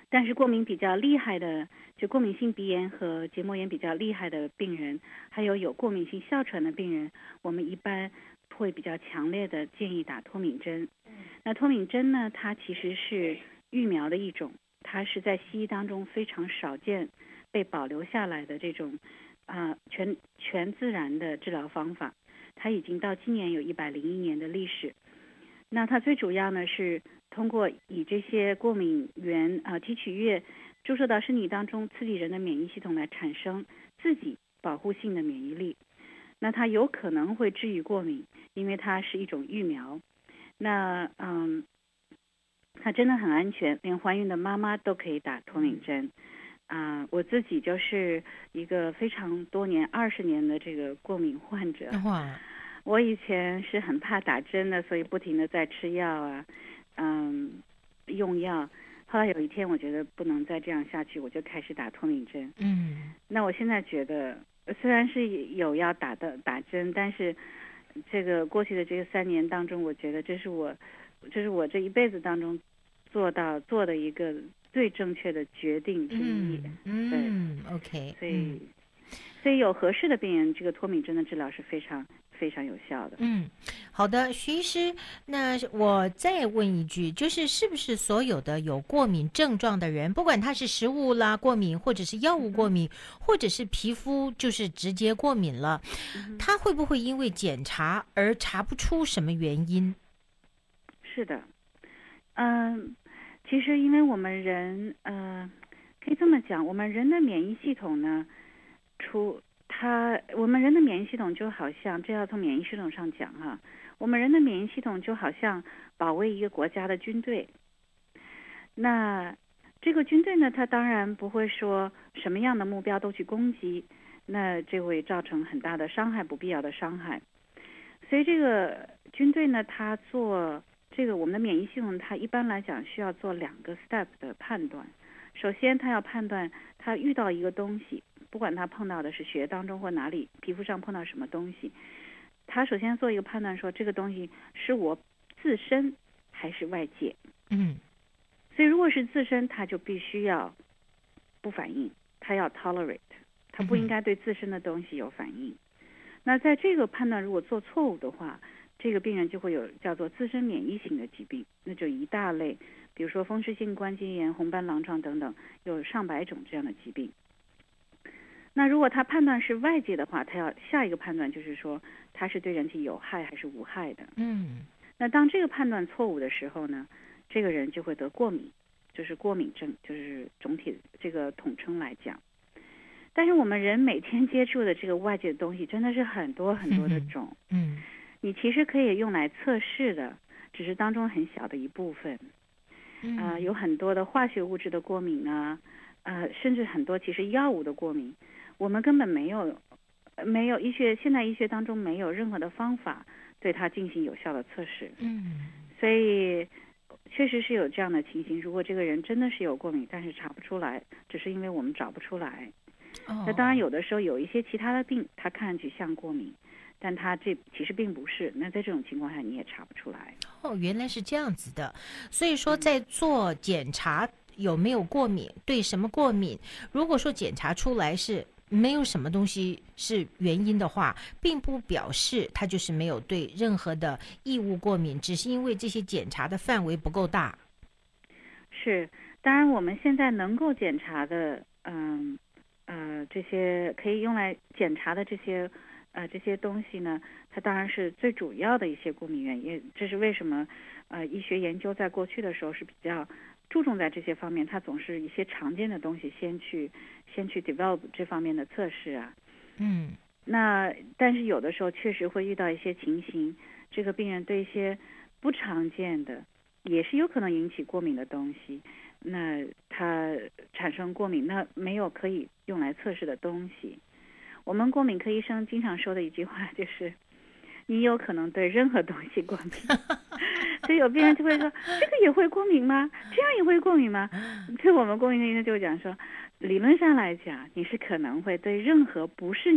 但是过敏比较厉害的，就过敏性鼻炎和结膜炎比较厉害的病人，还有有过敏性哮喘的病人，我们一般会比较强烈的建议打脱敏针。那脱敏针呢，它其实是育苗的一种，它是在西医当中非常少见被保留下来的这种啊、呃、全全自然的治疗方法，它已经到今年有一百零一年的历史。那它最主要呢是通过以这些过敏原啊、呃、提取液注射到身体当中，刺激人的免疫系统来产生自己保护性的免疫力。那它有可能会治愈过敏，因为它是一种育苗。那嗯，它真的很安全，连怀孕的妈妈都可以打脱敏针。啊、呃，我自己就是一个非常多年二十年的这个过敏患者。 哇！ 我以前是很怕打针的，所以不停的在吃药啊，嗯，用药。后来有一天，我觉得不能再这样下去，我就开始打脱敏针。 嗯， 那我现在觉得，虽然是有要打的打针，但是这个过去的这个三年当中，我觉得这是我，这是我这一辈子当中做到做的一个最正确的决定之一。 嗯，嗯 ，OK， 所以、 嗯， 所以有合适的病人，这个脱敏针的治疗是非常非常有效的。 嗯，好的，徐医师，那我再问一句，就是是不是所有的有过敏症状的人，不管他是食物啦过敏，或者是药物过敏，或者是皮肤就是直接过敏了，他会不会因为检查而查不出什么原因？ 是的，嗯，其实因为我们人，呃，可以这么讲，我们人的免疫系统呢，除它，我们人的免疫系统就好像，这要从免疫系统上讲哈、啊，我们人的免疫系统就好像保卫一个国家的军队。那这个军队呢，它当然不会说什么样的目标都去攻击，那这会造成很大的伤害，不必要的伤害。所以这个军队呢，它做这个我们的免疫系统，它一般来讲需要做两个 step 的判断。首先，它要判断它遇到一个东西，不管它碰到的是血液当中或哪里，皮肤上碰到什么东西，它首先做一个判断，说这个东西是我自身还是外界。 嗯， 所以如果是自身，它就必须要不反应，它要 tolerate， 它不应该对自身的东西有反应。那在这个判断如果做错误的话，这个病人就会有叫做自身免疫型的疾病，那就一大类，比如说风湿性关节炎、红斑狼疮等等，有上百种这样的疾病。那如果他判断是外界的话，他要下一个判断就是说他是对人体有害还是无害的。 嗯， 那当这个判断错误的时候呢，这个人就会得过敏，就是过敏症，就是总体这个统称来讲。但是我们人每天接触的这个外界的东西真的是很多很多的种， 嗯， 你其实可以用来测试的，只是当中很小的一部分。啊、呃，有很多的化学物质的过敏啊，呃，甚至很多其实药物的过敏，我们根本没有没有医学现代医学当中没有任何的方法对它进行有效的测试。 嗯， 所以确实是有这样的情形，如果这个人真的是有过敏，但是查不出来，只是因为我们找不出来。 哦， 那当然有的时候有一些其他的病，它看上去像过敏，但它这其实并不是。那在这种情况下，你也查不出来。 哦，原来是这样子的。所以说，在做检查有没有过敏，对什么过敏，如果说检查出来是没有什么东西是原因的话，并不表示它就是没有对任何的异物过敏，只是因为这些检查的范围不够大。 是，当然我们现在能够检查的，嗯呃，这些可以用来检查的这些呃这些东西呢，它当然是最主要的一些过敏原因。这是为什么呃医学研究在过去的时候是比较注重在这些方面，它总是一些常见的东西先去先去 develop 这方面的测试啊。 嗯， 那但是有的时候确实会遇到一些情形，这个病人对一些不常见的，也是有可能引起过敏的东西，那它产生过敏，那没有可以用来测试的东西。我们过敏科医生经常说的一句话就是，你有可能对任何东西过敏。所以有病人就会说，这个也会过敏吗？这样也会过敏吗？所以我们过敏科医生就会讲说，理论上来讲，你是可能会对任何不是你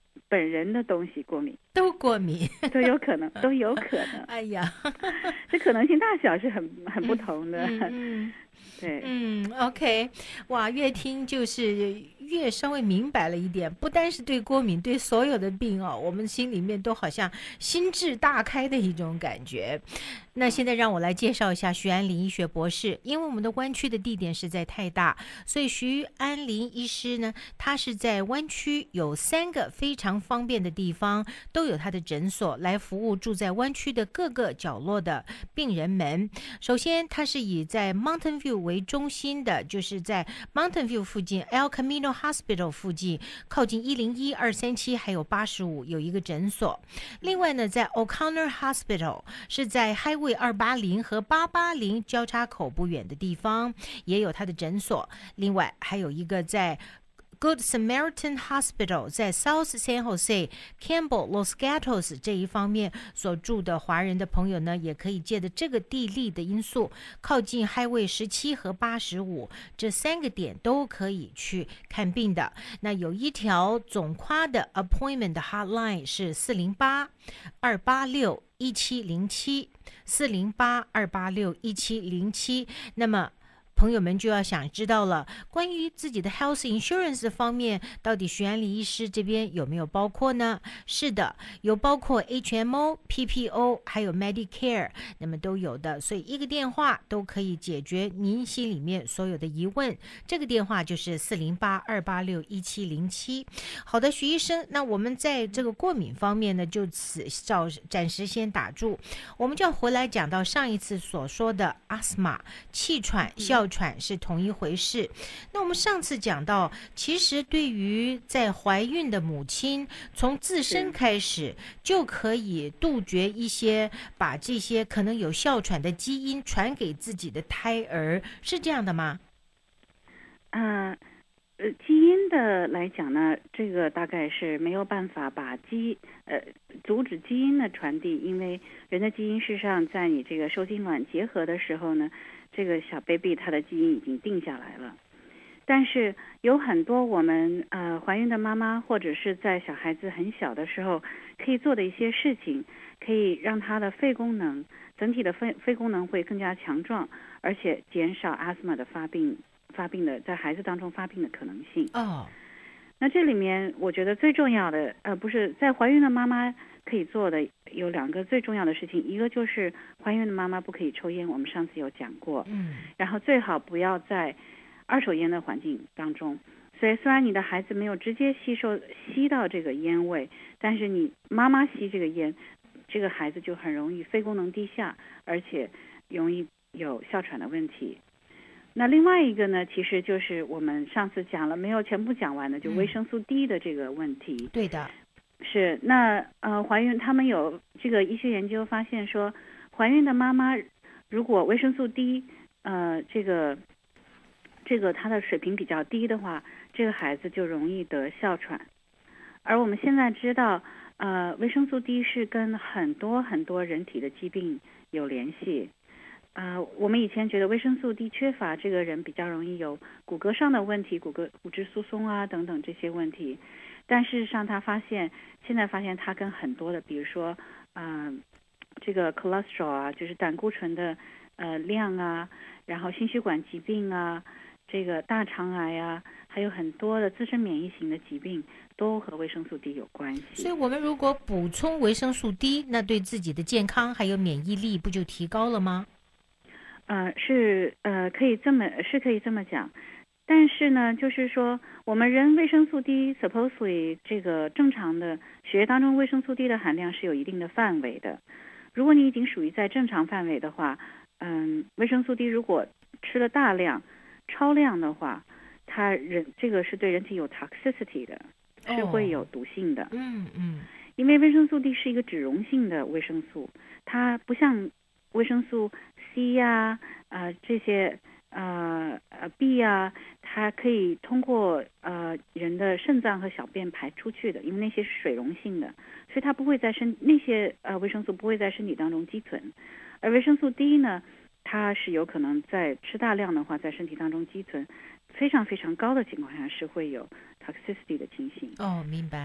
本人的东西过敏， 都过敏， 都有可能，都有可能。 哎呀， 这可能性大小是很很不同的。 嗯嗯对， 嗯 ，OK， 哇，越听就是越稍微明白了一点，不单是对过敏，对所有的病哦，我们心里面都好像心智大开的一种感觉。那现在让我来介绍一下徐安林医学博士，因为我们的湾区的地点实在太大，所以徐安林医师呢，他是在湾区有三个非常方便的地方都有他的诊所来服务住在湾区的各个角落的病人们。首先，他是以在 Mountain View 为中心的，就是在 Mountain View 附近 El Camino Hospital 附近，靠近一零一、二三七还有八十五有一个诊所。另外呢，在 O'Connor Hospital 是在 Highway 二八零和八八零交叉口不远的地方，也有他的诊所。另外还有一个在Good Samaritan Hospital 在 South San Jose、Campbell、Los Gatos 这一方面所住的华人的朋友呢，也可以借着这个地利的因素，靠近 Highway 十七和八十五这三个点都可以去看病的。那有一条总跨的 appointment 的 hotline 是四零八二八六一七零七 四零八二八六一七零七。那么朋友们就要想知道了，关于自己的 health insurance 方面，到底徐安林医师这边有没有包括呢？是的，有包括 H M O、P P O 还有 Medicare， 那么都有的，所以一个电话都可以解决您心里面所有的疑问。这个电话就是四零八二八六一七零七。好的，徐医生，那我们在这个过敏方面呢，就此照暂时先打住，我们就要回来讲到上一次所说的 asthma 气喘、哮喘是同一回事。那我们上次讲到，其实对于在怀孕的母亲，从自身开始就可以杜绝一些把这些可能有哮喘的基因传给自己的胎儿，是这样的吗？ 啊、呃，呃，基因的来讲呢，这个大概是没有办法把基呃阻止基因的传递，因为人的基因事实上在你这个受精卵结合的时候呢，这个小 baby 它的基因已经定下来了。但是有很多我们呃怀孕的妈妈或者是在小孩子很小的时候可以做的一些事情，可以让他的肺功能整体的肺肺功能会更加强壮，而且减少 asthma 的发病发病的在孩子当中发病的可能性。 哦， 那这里面我觉得最重要的呃不是在怀孕的妈妈可以做的有两个最重要的事情，一个就是怀孕的妈妈不可以抽烟，我们上次有讲过， 嗯， 然后最好不要在二手烟的环境当中。所以虽然你的孩子没有直接吸收吸到这个烟味，但是你妈妈吸这个烟，这个孩子就很容易肺功能低下，而且容易有哮喘的问题。那另外一个呢，其实就是我们上次讲了没有全部讲完的，就维生素 D 的这个问题。 嗯、对的， 是那呃怀孕他们有这个医学研究发现说，怀孕的妈妈如果维生素 D 呃这个这个它的水平比较低的话，这个孩子就容易得哮喘。而我们现在知道呃维生素 D 是跟很多很多人体的疾病有联系。呃，我们以前觉得维生素 D 缺乏，这个人比较容易有骨骼上的问题，骨骼骨质疏松啊等等这些问题。但事实上，他发现现在发现他跟很多的，比如说，嗯、呃，这个 cholesterol 啊，就是胆固醇的呃量啊，然后心血管疾病啊，这个大肠癌啊，还有很多的自身免疫型的疾病，都和维生素 D 有关系。 所以我们如果补充维生素 D， 那对自己的健康还有免疫力不就提高了吗？ 呃，是呃，可以这么是可以这么讲，但是呢，就是说我们人维生素 D supposedly 这个正常的血液当中维生素 D 的含量是有一定的范围的。如果你已经属于在正常范围的话，嗯，维生素 D 如果吃了大量、超量的话，它人这个是对人体有 toxicity 的，是会有毒性的。 嗯嗯， 因为维生素 D 是一个脂溶性的维生素，它不像维生素 C 呀、啊，呃这些呃呃 B 呀、啊，它可以通过呃人的肾脏和小便排出去的，因为那些是水溶性的，所以它不会在身那些呃维生素不会在身体当中积存。而维生素 D 呢，它是有可能在吃大量的话，在身体当中积存，非常非常高的情况下是会有 toxicity 的情形。 哦，明白。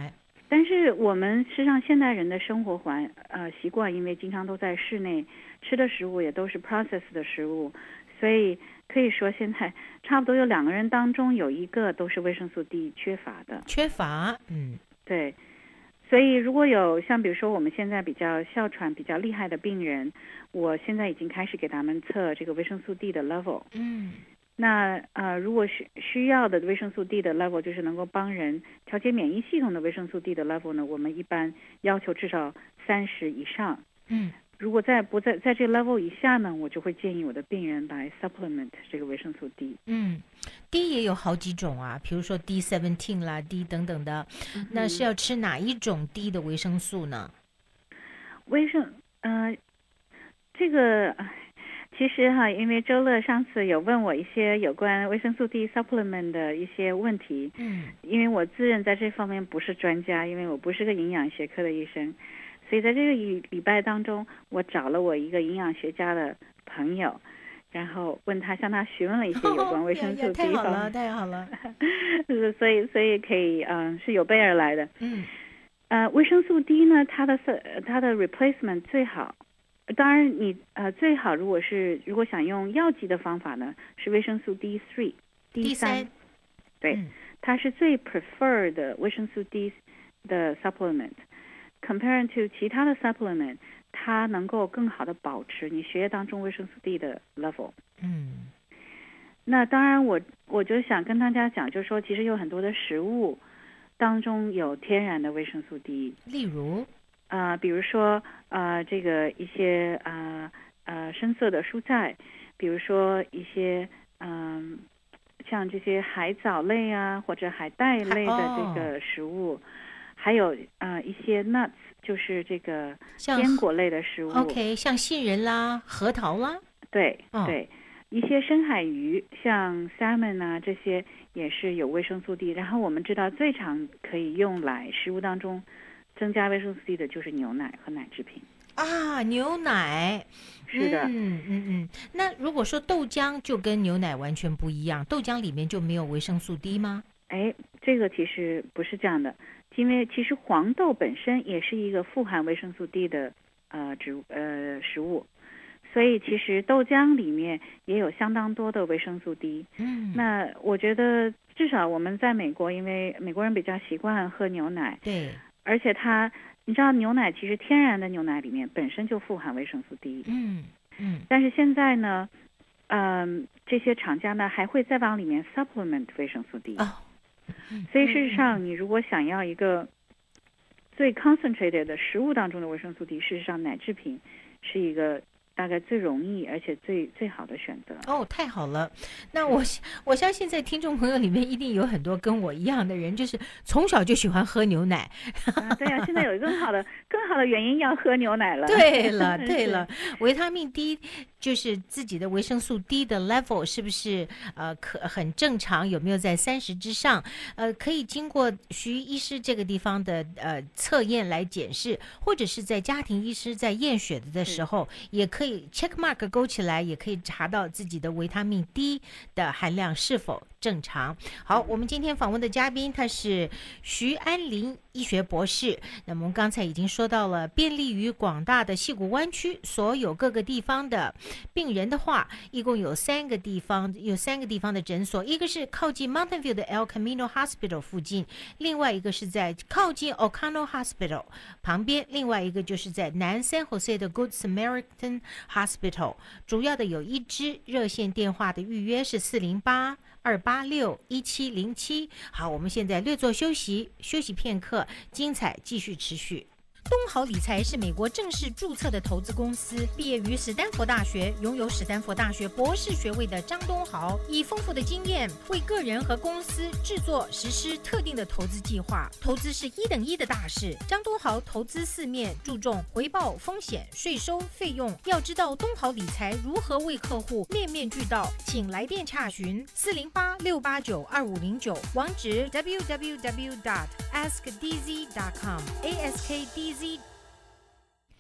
但是我们实际上现代人的生活环呃习惯，因为经常都在室内，吃的食物也都是 process 的食物，所以可以说现在差不多有两个人当中有一个都是维生素 D 缺乏的。 缺乏，嗯， 对。所以如果有像比如说我们现在比较哮喘比较厉害的病人，我现在已经开始给他们测这个维生素 D 的 level。 嗯。 那呃，如果是需要的维生素 D 的 level， 就是能够帮人调节免疫系统的维生素 D 的 level 呢，我们一般要求至少三十以上。 嗯， 如果在不在在这个 level 以下呢，我就会建议我的病人来 supplement 这个维生素 D。 嗯 ，D 也有好几种啊，比如说 D 十七 啦 ，D 等等的，嗯、那是要吃哪一种 D 的维生素呢？ 维生呃，这个。其实哈，因为周乐上次有问我一些有关维生素 D supplement 的一些问题， 嗯， 因为我自认在这方面不是专家，因为我不是个营养学科的医生，所以在这个礼拜当中，我找了我一个营养学家的朋友，然后问他，向他询问了一些有关维生素 D 方面。 太好了，太好了。 所以，所以可以，嗯、呃，是有备而来的。 嗯， 呃，维生素 D 呢，它的它的 replacement 最好。当然你，你呃最好如果是如果想用药剂的方法呢，是维生素 D 三 D 三，对、嗯，它是最 preferred 的维生素 D 的 supplement。Compared to 其他的 supplement， 它能够更好的保持你血液当中维生素 D 的 level。 嗯， 那当然我我就想跟大家讲，就是说其实有很多的食物当中有天然的维生素 D， 例如。 呃，比如说呃，这个一些呃呃深色的蔬菜，比如说一些嗯、呃，像这些海藻类啊或者海带类的这个食物，哦、还有呃一些 nuts， 就是这个坚果类的食物。 OK， 像杏仁啦、核桃啦。 对、 哦、 对，一些深海鱼，像 salmon 啊这些也是有维生素 D。然后我们知道最常可以用来食物当中增加维生素 D 的就是牛奶和奶制品啊，牛奶是的， 嗯嗯嗯。那如果说豆浆就跟牛奶完全不一样，豆浆里面就没有维生素 D 吗？ 哎，这个其实不是这样的，因为其实黄豆本身也是一个富含维生素 D 的呃植物呃食物，所以其实豆浆里面也有相当多的维生素 D。 嗯， 那我觉得至少我们在美国，因为美国人比较习惯喝牛奶， 对。 而且它，你知道牛奶其实天然的牛奶里面本身就富含维生素 D。 嗯嗯。 但是现在呢，嗯、呃，这些厂家呢还会再往里面 supplement 维生素 D。 哦。 所以事实上，你如果想要一个最 concentrated 的食物当中的维生素 D， 事实上奶制品是一个大概最容易而且最最好的选择。 哦，太好了！那我我相信在听众朋友里面一定有很多跟我一样的人，就是从小就喜欢喝牛奶。 啊，对呀、啊，现在有更好的更好的原因要喝牛奶了。 对了对了，维他命 D 就是自己的维生素 D 的 level 是不是呃可很正常？有没有在三十之上？呃，可以经过徐医师这个地方的呃测验来检视，或者是在家庭医师在验血的时候也可以。可以 check mark 勾起来，也可以查到自己的维他命 D 的含量是否正常。好，我们今天访问的嘉宾他是徐安林医学博士。那么我们刚才已经说到了，便利于广大的矽谷湾区所有各个地方的病人的话，一共有三个地方，有三个地方的诊所，一个是靠近 Mountain View 的 El Camino Hospital 附近，另外一个是在靠近 Ocano Hospital 旁边，另外一个就是在南 San Jose 的 Good Samaritan Hospital。 主要的有一支热线电话的预约是四零八二八六一七零七。好，我们现在略作休息，休息片刻，精彩继续持续。东豪理财是美国正式注册的投资公司，毕业于史丹佛大学，拥有史丹佛大学博士学位的张东豪，以丰富的经验为个人和公司制作实施特定的投资计划。投资是一等一的大事，张东豪投资四面，注重回报、风险、税收、费用。要知道东豪理财如何为客户面面俱到，请来电洽询四零八六八九二五零九，网址 double-u double-u double-u dot ask d z dot com A S K D Z。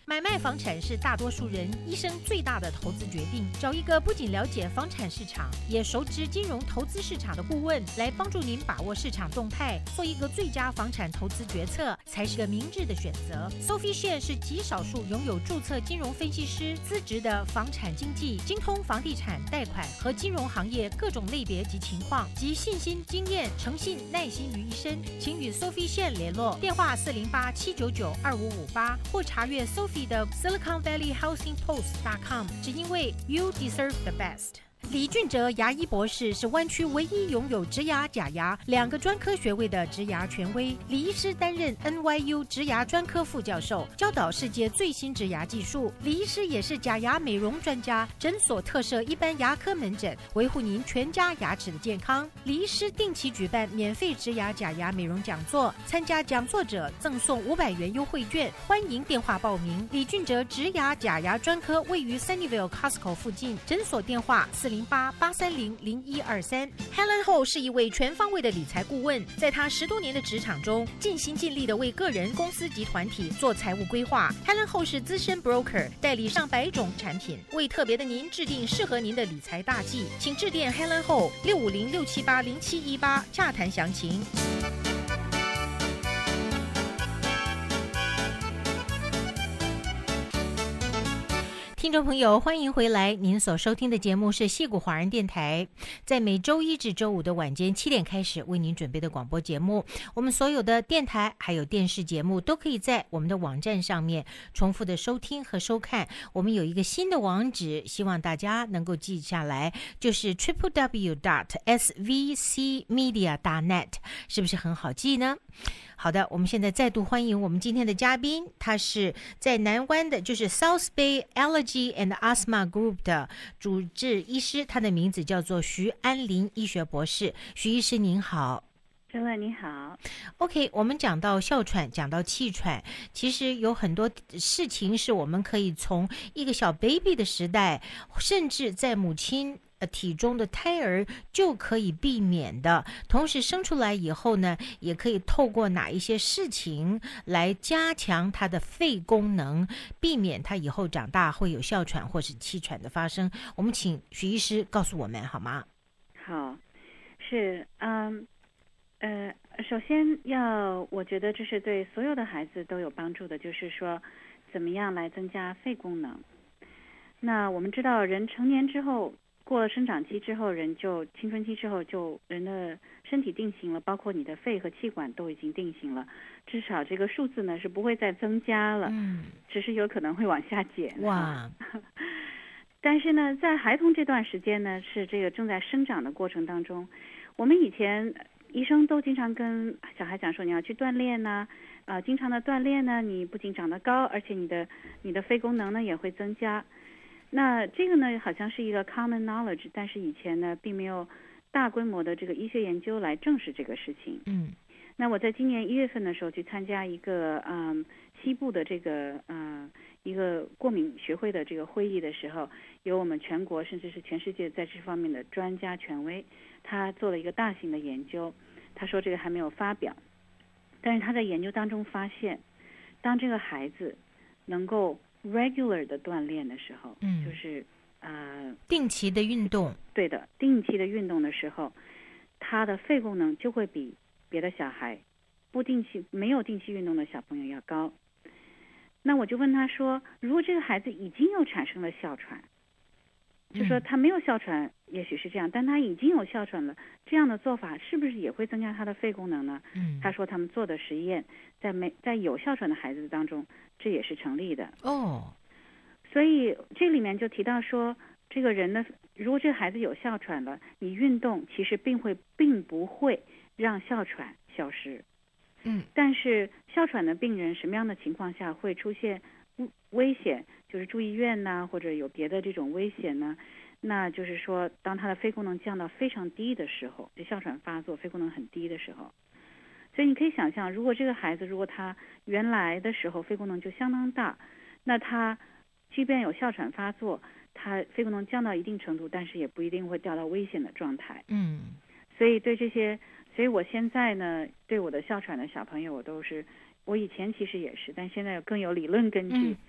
买卖房产是大多数人一生最大的投资决定，找一个不仅了解房产市场，也熟知金融投资市场的顾问，来帮助您把握市场动态，做一个最佳房产投资决策，才是个明智的选择。Sophie 线是极少数拥有注册金融分析师资质的房产经纪，精通房地产贷款和金融行业各种类别及情况，集信心、经验、诚信、耐心于一身。请与 Sophie 线联络，电话四零八七九九二五五八，或查阅 Sophie 的 Silicon Valley Housing Post dot com。只因为 You deserve the best。李俊哲牙医博士是湾区唯一拥有植牙、假牙两个专科学位的植牙权威。李医师担任 N Y U 植牙专科副教授，教导世界最新植牙技术。李医师也是假牙美容专家，诊所特设一般牙科门诊，维护您全家牙齿的健康。李医师定期举办免费植牙、假牙美容讲座，参加讲座者赠送五百元优惠券。欢迎电话报名。李俊哲植牙、假牙专科位于 Sunnyvale Costco 附近，诊所电话四零八八三零零一二三。Helen Ho 是一位全方位的理财顾问，在他十多年的职场中，尽心尽力的为个人、公司及团体做财务规划。Helen Ho 是资深 broker， 代理上百种产品，为特别的您制定适合您的理财大计。请致电 Helen Ho 六五零六七八零七一八洽谈详情。听众朋友，欢迎回来！您所收听的节目是矽谷华人电台，在每周一至周五的晚间七点开始为您准备的广播节目。我们所有的电台还有电视节目都可以在我们的网站上面重复的收听和收看。我们有一个新的网址，希望大家能够记下来，就是 triple w dot s v c media dot net， 是不是很好记呢？好的，我们现在再度欢迎我们今天的嘉宾，他是在南湾的，就是 South Bay Allergy and Asthma Group 的主治医师，他的名字叫做徐安林医学博士。徐医师您好。 周乐你好。 OK， 我们讲到哮喘，讲到气喘，其实有很多事情是我们可以从一个小 baby 的时代，甚至在母亲呃，体中的胎儿就可以避免的，同时生出来以后呢，也可以透过哪一些事情来加强他的肺功能，避免他以后长大会有哮喘或是气喘的发生。我们请徐医师告诉我们好吗？ 好，是嗯呃，首先要我觉得这是对所有的孩子都有帮助的，就是说怎么样来增加肺功能。那我们知道人成年之后，过了生长期之后，人就青春期之后就人的身体定型了，包括你的肺和气管都已经定型了，至少这个数字呢是不会再增加了，嗯，只是有可能会往下减。 哇！ 但是呢，在孩童这段时间呢，是这个正在生长的过程当中，我们以前医生都经常跟小孩讲说，你要去锻炼呢、啊，呃，经常的锻炼呢，你不仅长得高，而且你的你的肺功能呢也会增加。那这个呢，好像是一个 common knowledge， 但是以前呢，并没有大规模的这个医学研究来证实这个事情。嗯，那我在今年一月份的时候去参加一个嗯西部的这个嗯一个过敏学会的这个会议的时候，有我们全国甚至是全世界在这方面的专家权威，他做了一个大型的研究。他说这个还没有发表，但是他在研究当中发现，当这个孩子能够regular 的锻炼的时候，嗯，就是呃定期的运动， 对的，定期的运动的时候，他的肺功能就会比别的小孩不定期没有定期运动的小朋友要高。那我就问他说，如果这个孩子已经有产生了哮喘，就说他没有哮喘也许是这样，但他已经有哮喘了，这样的做法是不是也会增加他的肺功能呢？嗯，他说他们做的实验在没在有哮喘的孩子当中，这也是成立的。哦，所以这里面就提到说，这个人呢，如果这个孩子有哮喘了，你运动其实并会并不会让哮喘消失。嗯，但是哮喘的病人什么样的情况下会出现危险，就是住医院呢，或者有别的这种危险呢？那就是说，当他的肺功能降到非常低的时候，就哮喘发作，肺功能很低的时候，所以你可以想象，如果这个孩子如果他原来的时候肺功能就相当大，那他即便有哮喘发作，他肺功能降到一定程度，但是也不一定会掉到危险的状态。嗯，所以对这些，所以我现在呢，对我的哮喘的小朋友，我都是，我以前其实也是，但现在更有理论根据。嗯，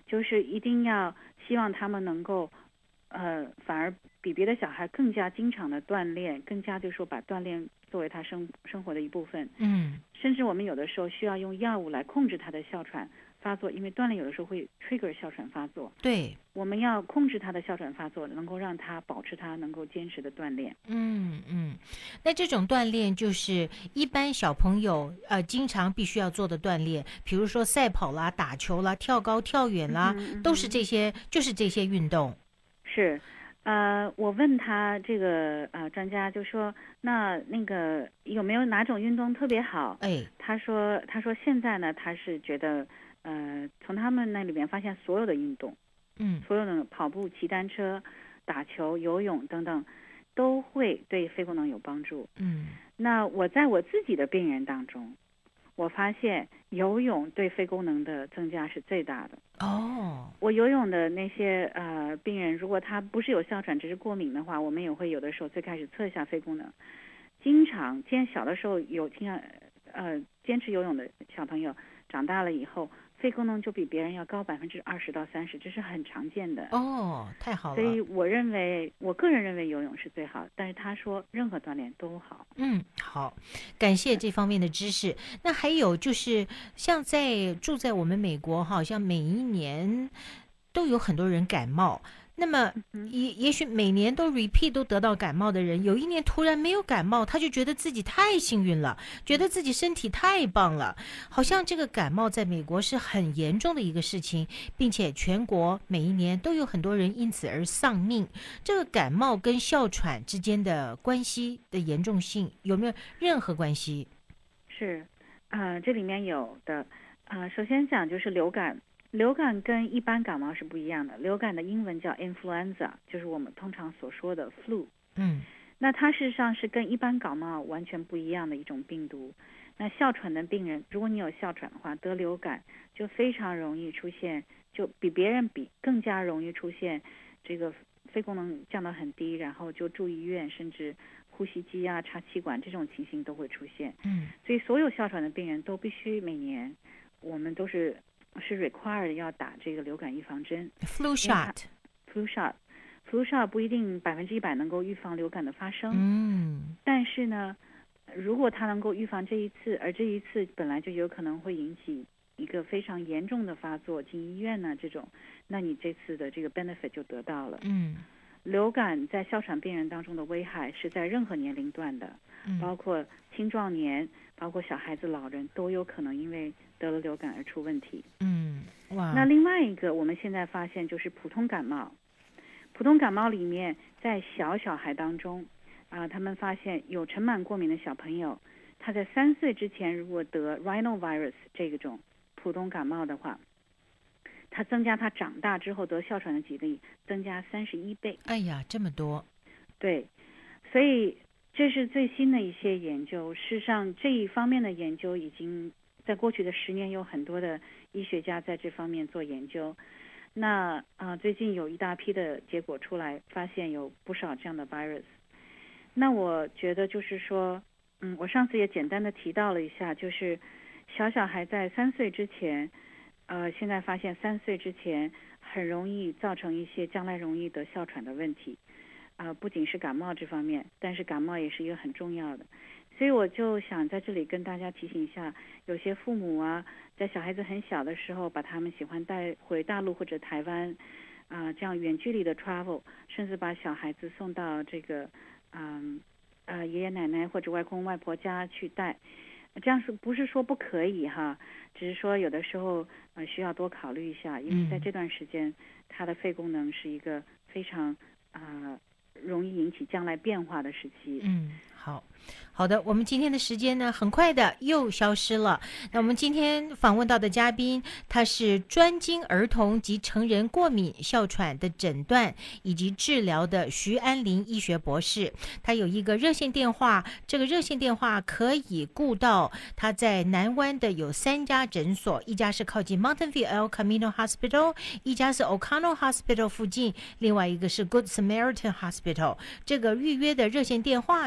就是一定要希望他们能够，呃，反而比别的小孩更加经常的锻炼，更加就是说把锻炼作为他生生活的一部分。 嗯， 甚至我们有的时候需要用药物来控制他的哮喘发作，因为锻炼有的时候会 trigger 哮喘发作。 对， 我们要控制他的哮喘发作，能够让他保持他能够坚持的锻炼。 嗯嗯，那这种锻炼就是一般小朋友呃经常必须要做的锻炼，比如说赛跑啦、打球啦、跳高、跳远啦， 嗯嗯、 都是这些，就是这些运动。 是，呃，我问他这个呃专家就说，那那个有没有哪种运动特别好？ 哎， 他说他说现在呢，他是觉得呃从他们那里面发现所有的运动。 嗯， 所有的跑步、骑单车、打球、游泳等等，都会对肺功能有帮助。 嗯， 那我在我自己的病人当中，我发现游泳对肺功能的增加是最大的。 哦， 我游泳的那些呃病人，如果他不是有哮喘，只是过敏的话，我们也会有的时候最开始测一下肺功能。经常，今天小的时候有经常呃坚持游泳的小朋友，长大了以后。肺功能就比别人要高百分之二十到三十，这是很常见的。 哦，太好了。 所以我认为，我个人认为游泳是最好，但是他说任何锻炼都好。 嗯，好，感谢这方面的知识。那还有就是，像在住在我们美国，好像每一年都有很多人感冒。那么也也许每年都 repeat 都得到感冒的人，有一年突然没有感冒，他就觉得自己太幸运了，觉得自己身体太棒了。好像这个感冒在美国是很严重的一个事情，并且全国每一年都有很多人因此而丧命。这个感冒跟哮喘之间的关系的严重性有没有任何关系？ 是，呃，这里面有的，呃，首先讲就是流感。流感跟一般感冒是不一样的，流感的英文叫 influenza， 就是我们通常所说的 flu。 嗯， 那它事实上是跟一般感冒完全不一样的一种病毒。那哮喘的病人，如果你有哮喘的话，得流感就非常容易出现，就比别人比更加容易出现这个肺功能降到很低，然后就住医院，甚至呼吸机啊、插气管这种情形都会出现。 嗯， 所以所有哮喘的病人都必须每年，我们都是。是 required 要打这个流感预防针 ，flu shot，flu shot，flu shot 不一定百分之一百能够预防流感的发生， 嗯， 但是呢，如果它能够预防这一次，而这一次本来就有可能会引起一个非常严重的发作，进医院呢这种，那你这次的这个 benefit 就得到了。 嗯， 流感在哮喘病人当中的危害是在任何年龄段的， 嗯、 包括青壮年，包括小孩子、老人都有可能因为得了流感而出问题。 嗯，哇。 那另外一个我们现在发现就是普通感冒，普通感冒里面在小小孩当中啊、呃，他们发现有尘螨过敏的小朋友，他在三岁之前如果得 rhinovirus 这个种普通感冒的话，它增加他长大之后得哮喘的几率增加三十一倍。 哎呀，这么多！ 对，所以这是最新的一些研究。事实上，这一方面的研究已经在过去的十年有很多的医学家在这方面做研究。那啊、呃，最近有一大批的结果出来，发现有不少这样的 virus。那我觉得就是说，嗯，我上次也简单的提到了一下，就是小小孩在三岁之前。呃，现在发现三岁之前很容易造成一些将来容易得哮喘的问题，呃，不仅是感冒这方面，但是感冒也是一个很重要的。所以我就想在这里跟大家提醒一下，有些父母啊，在小孩子很小的时候，把他们喜欢带回大陆或者台湾，啊、呃，这样远距离的 travel， 甚至把小孩子送到这个，嗯，呃，爷爷奶奶或者外公外婆家去带。这样是不是说不可以哈？只是说有的时候呃需要多考虑一下，因为在这段时间，他的肺功能是一个非常啊、呃、容易引起将来变化的时期。 嗯，好。好的，我们今天的时间呢，很快的又消失了。那我们今天访问到的嘉宾，他是专精儿童及成人过敏哮喘的诊断以及治疗的徐安林医学博士。他有一个热线电话，这个热线电话可以顾到他在南湾的有三家诊所，一家是靠近 Mountain View El Camino Hospital， 一家是 O'Connell Hospital 附近，另外一个是 Good Samaritan Hospital。这个预约的热线电话就是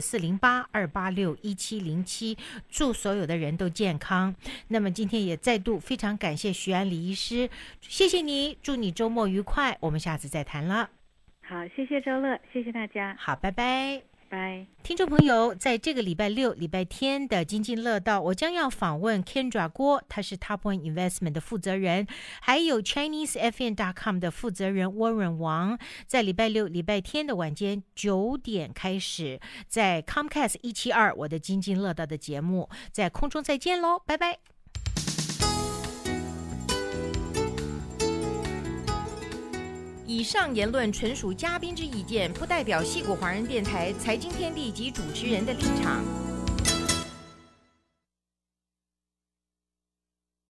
四零八二八六一七零七，祝所有的人都健康。那么今天也再度非常感谢徐安李医师，谢谢你，祝你周末愉快，我们下次再谈了。 好，谢谢周乐，谢谢大家。 好，拜拜。 拜。 听众朋友，在这个礼拜六、礼拜天的津津乐道，我将要访问 Kendra 郭，他是 Top One Investment 的负责人，还有 Chinese F M dot com 的负责人 Warren 王。在礼拜六、礼拜天的晚间九点开始，在 Comcast 一七二我的津津乐道的节目，在空中再见喽，拜拜。以上言论纯属嘉宾之意见，不代表矽谷华人电台财经天地及主持人的立场。